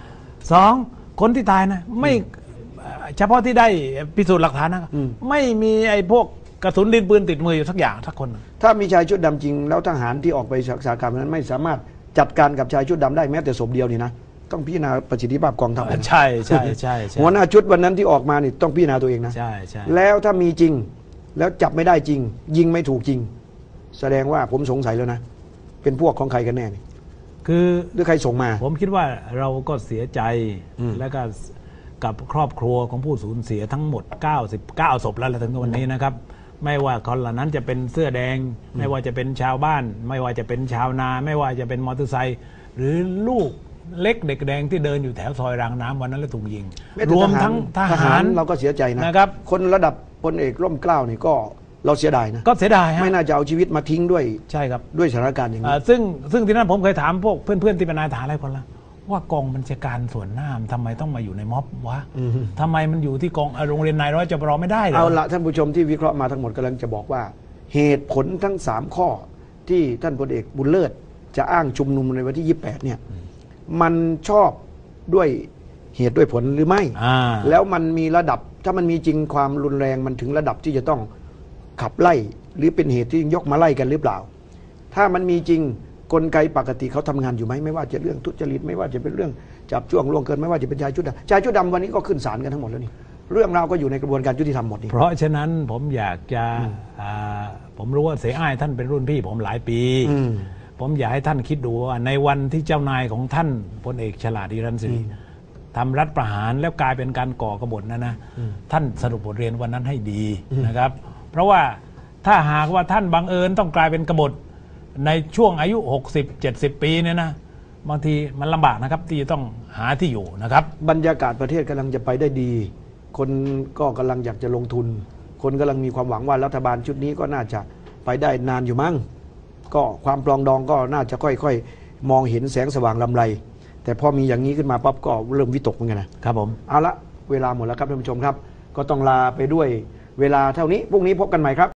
S2: 2คนที่ตายนะไม่เฉพาะที่ได้พิสูจน์หลักฐานนะไม่มีไอ้พวกกระสุนดินปืนติดมืออยู่สักอย่างสักคน
S1: ถ้ามีชายชุดดำจริงแล้วทหารที่ออกไปศึกษาการนั้นไม่สามารถจัดการกับชายชุดดำได้แม้แต่ศพเดียวนี่นะต้องพิจารณาประสิทธิภาพกองทัพ
S2: ใช่
S1: หัวหน้าชุดวันนั้นที่ออกมานี่ต้องพิจารณาตัวเองนะ
S2: ใช่
S1: แล้วถ้ามีจริงแล้วจับไม่ได้จริงยิงไม่ถูกจริงแสดงว่าผมสงสัยแล้วนะเป็นพวกของใครกันแน่นี่
S2: คือ
S1: หรือใครส่งมา
S2: ผมคิดว่าเราก็เสียใจแล้วก็กับครอบครัวของผู้สูญเสียทั้งหมด99 ศพแล้วถึงวันนี้นะครับไม่ว่าคนเหล่านั้นจะเป็นเสื้อแดงไม่ว่าจะเป็นชาวบ้านไม่ว่าจะเป็นชาวนาไม่ว่าจะเป็นมอเตอร์ไซค์หรือลูกเล็กเด็กแดงที่เดินอยู่แถวซอยรางน้ำวันนั้นแล้วถูกยิงรวมทั้งทหาร
S1: เราก็เสียใจนะครับคนระดับพลเอกร่มเกล้านี่ก็เราเสียดายนะ
S2: ก็เสียดาย
S1: ไม่น่าจะเอาชีวิตมาทิ้งด้วย
S2: ใช่ครับ
S1: ด้วยสถานการณ์อย่างนี้
S2: ซึ่งที่นั้นผมเคยถามพวกเพื่อนๆที่เป็นนายทหารหลายคนแล้วว่ากองบัญชาการส่วนหน้าทำไมต้องมาอยู่ในม็อบวะทำไมมันอยู่ที่กองโรงเรียนนายร้อยจปรไม่ได้เหรอ
S1: เอาละท่านผู้ชมที่วิเคราะห์มาทั้งหมดกำลังจะบอกว่าเหตุผลทั้ง3 ข้อที่ท่านพลเอกบุญเลิศจะอ้างชุมนุมในวันที่28เนี่ยมันชอบด้วยเหตุด้วยผลหรือไม่แล้วมันมีระดับถ้ามันมีจริงความรุนแรงมันถึงระดับที่จะต้องขับไล่หรือเป็นเหตุที่ยกมาไล่กันหรือเปล่าถ้ามันมีจริงกลไกปกติเขาทำงานอยู่ไหมไม่ว่าจะเรื่องทุจริตไม่ว่าจะเป็นเรื่องจับจ้วงล่วงเกินไม่ว่าจะเป็นชายชุดดำชายชุดดำวันนี้ก็ขึ้นศาลกันทั้งหมดแล้วนี่เรื่องราวก็อยู่ในกระบวนการยุติธรรมหมดนี่
S2: เพราะฉะนั้นผมอยากจะผมรู้ว่าเสียอ้ายท่านเป็นรุ่นพี่ผมหลายปีผมอยากให้ท่านคิดดูว่าในวันที่เจ้านายของท่านพลเอกฉลาดอิรันศรีทำรัฐประหารแล้วกลายเป็นการก่อกบฏนะท่านสรุปบทเรียนวันนั้นให้ดีนะครับเพราะว่าถ้าหากว่าท่านบังเอิญต้องกลายเป็นกบฏในช่วงอายุ60-70 ปีเนี่ยนะบางทีมันลำบากนะครับที่จะต้องหาที่อยู่นะครับ
S1: บรรยากาศประเทศกำลังจะไปได้ดีคนก็กำลังอยากจะลงทุนคนกำลังมีความหวังว่ารัฐบาลชุดนี้ก็น่าจะไปได้นานอยู่มั้งก็ความปลองดองก็น่าจะค่อยๆมองเห็นแสงสว่างลำไรแต่พอมีอย่างนี้ขึ้นมาปั๊บก็เริ่มวิตกเหมือนกันนะครับ
S2: ผม
S1: เอาละเวลาหมดแล้วครับท่านผู้ชมครับก็ต้องลาไปด้วยเวลาเท่านี้พรุ่งนี้พบกันใหม่ครับ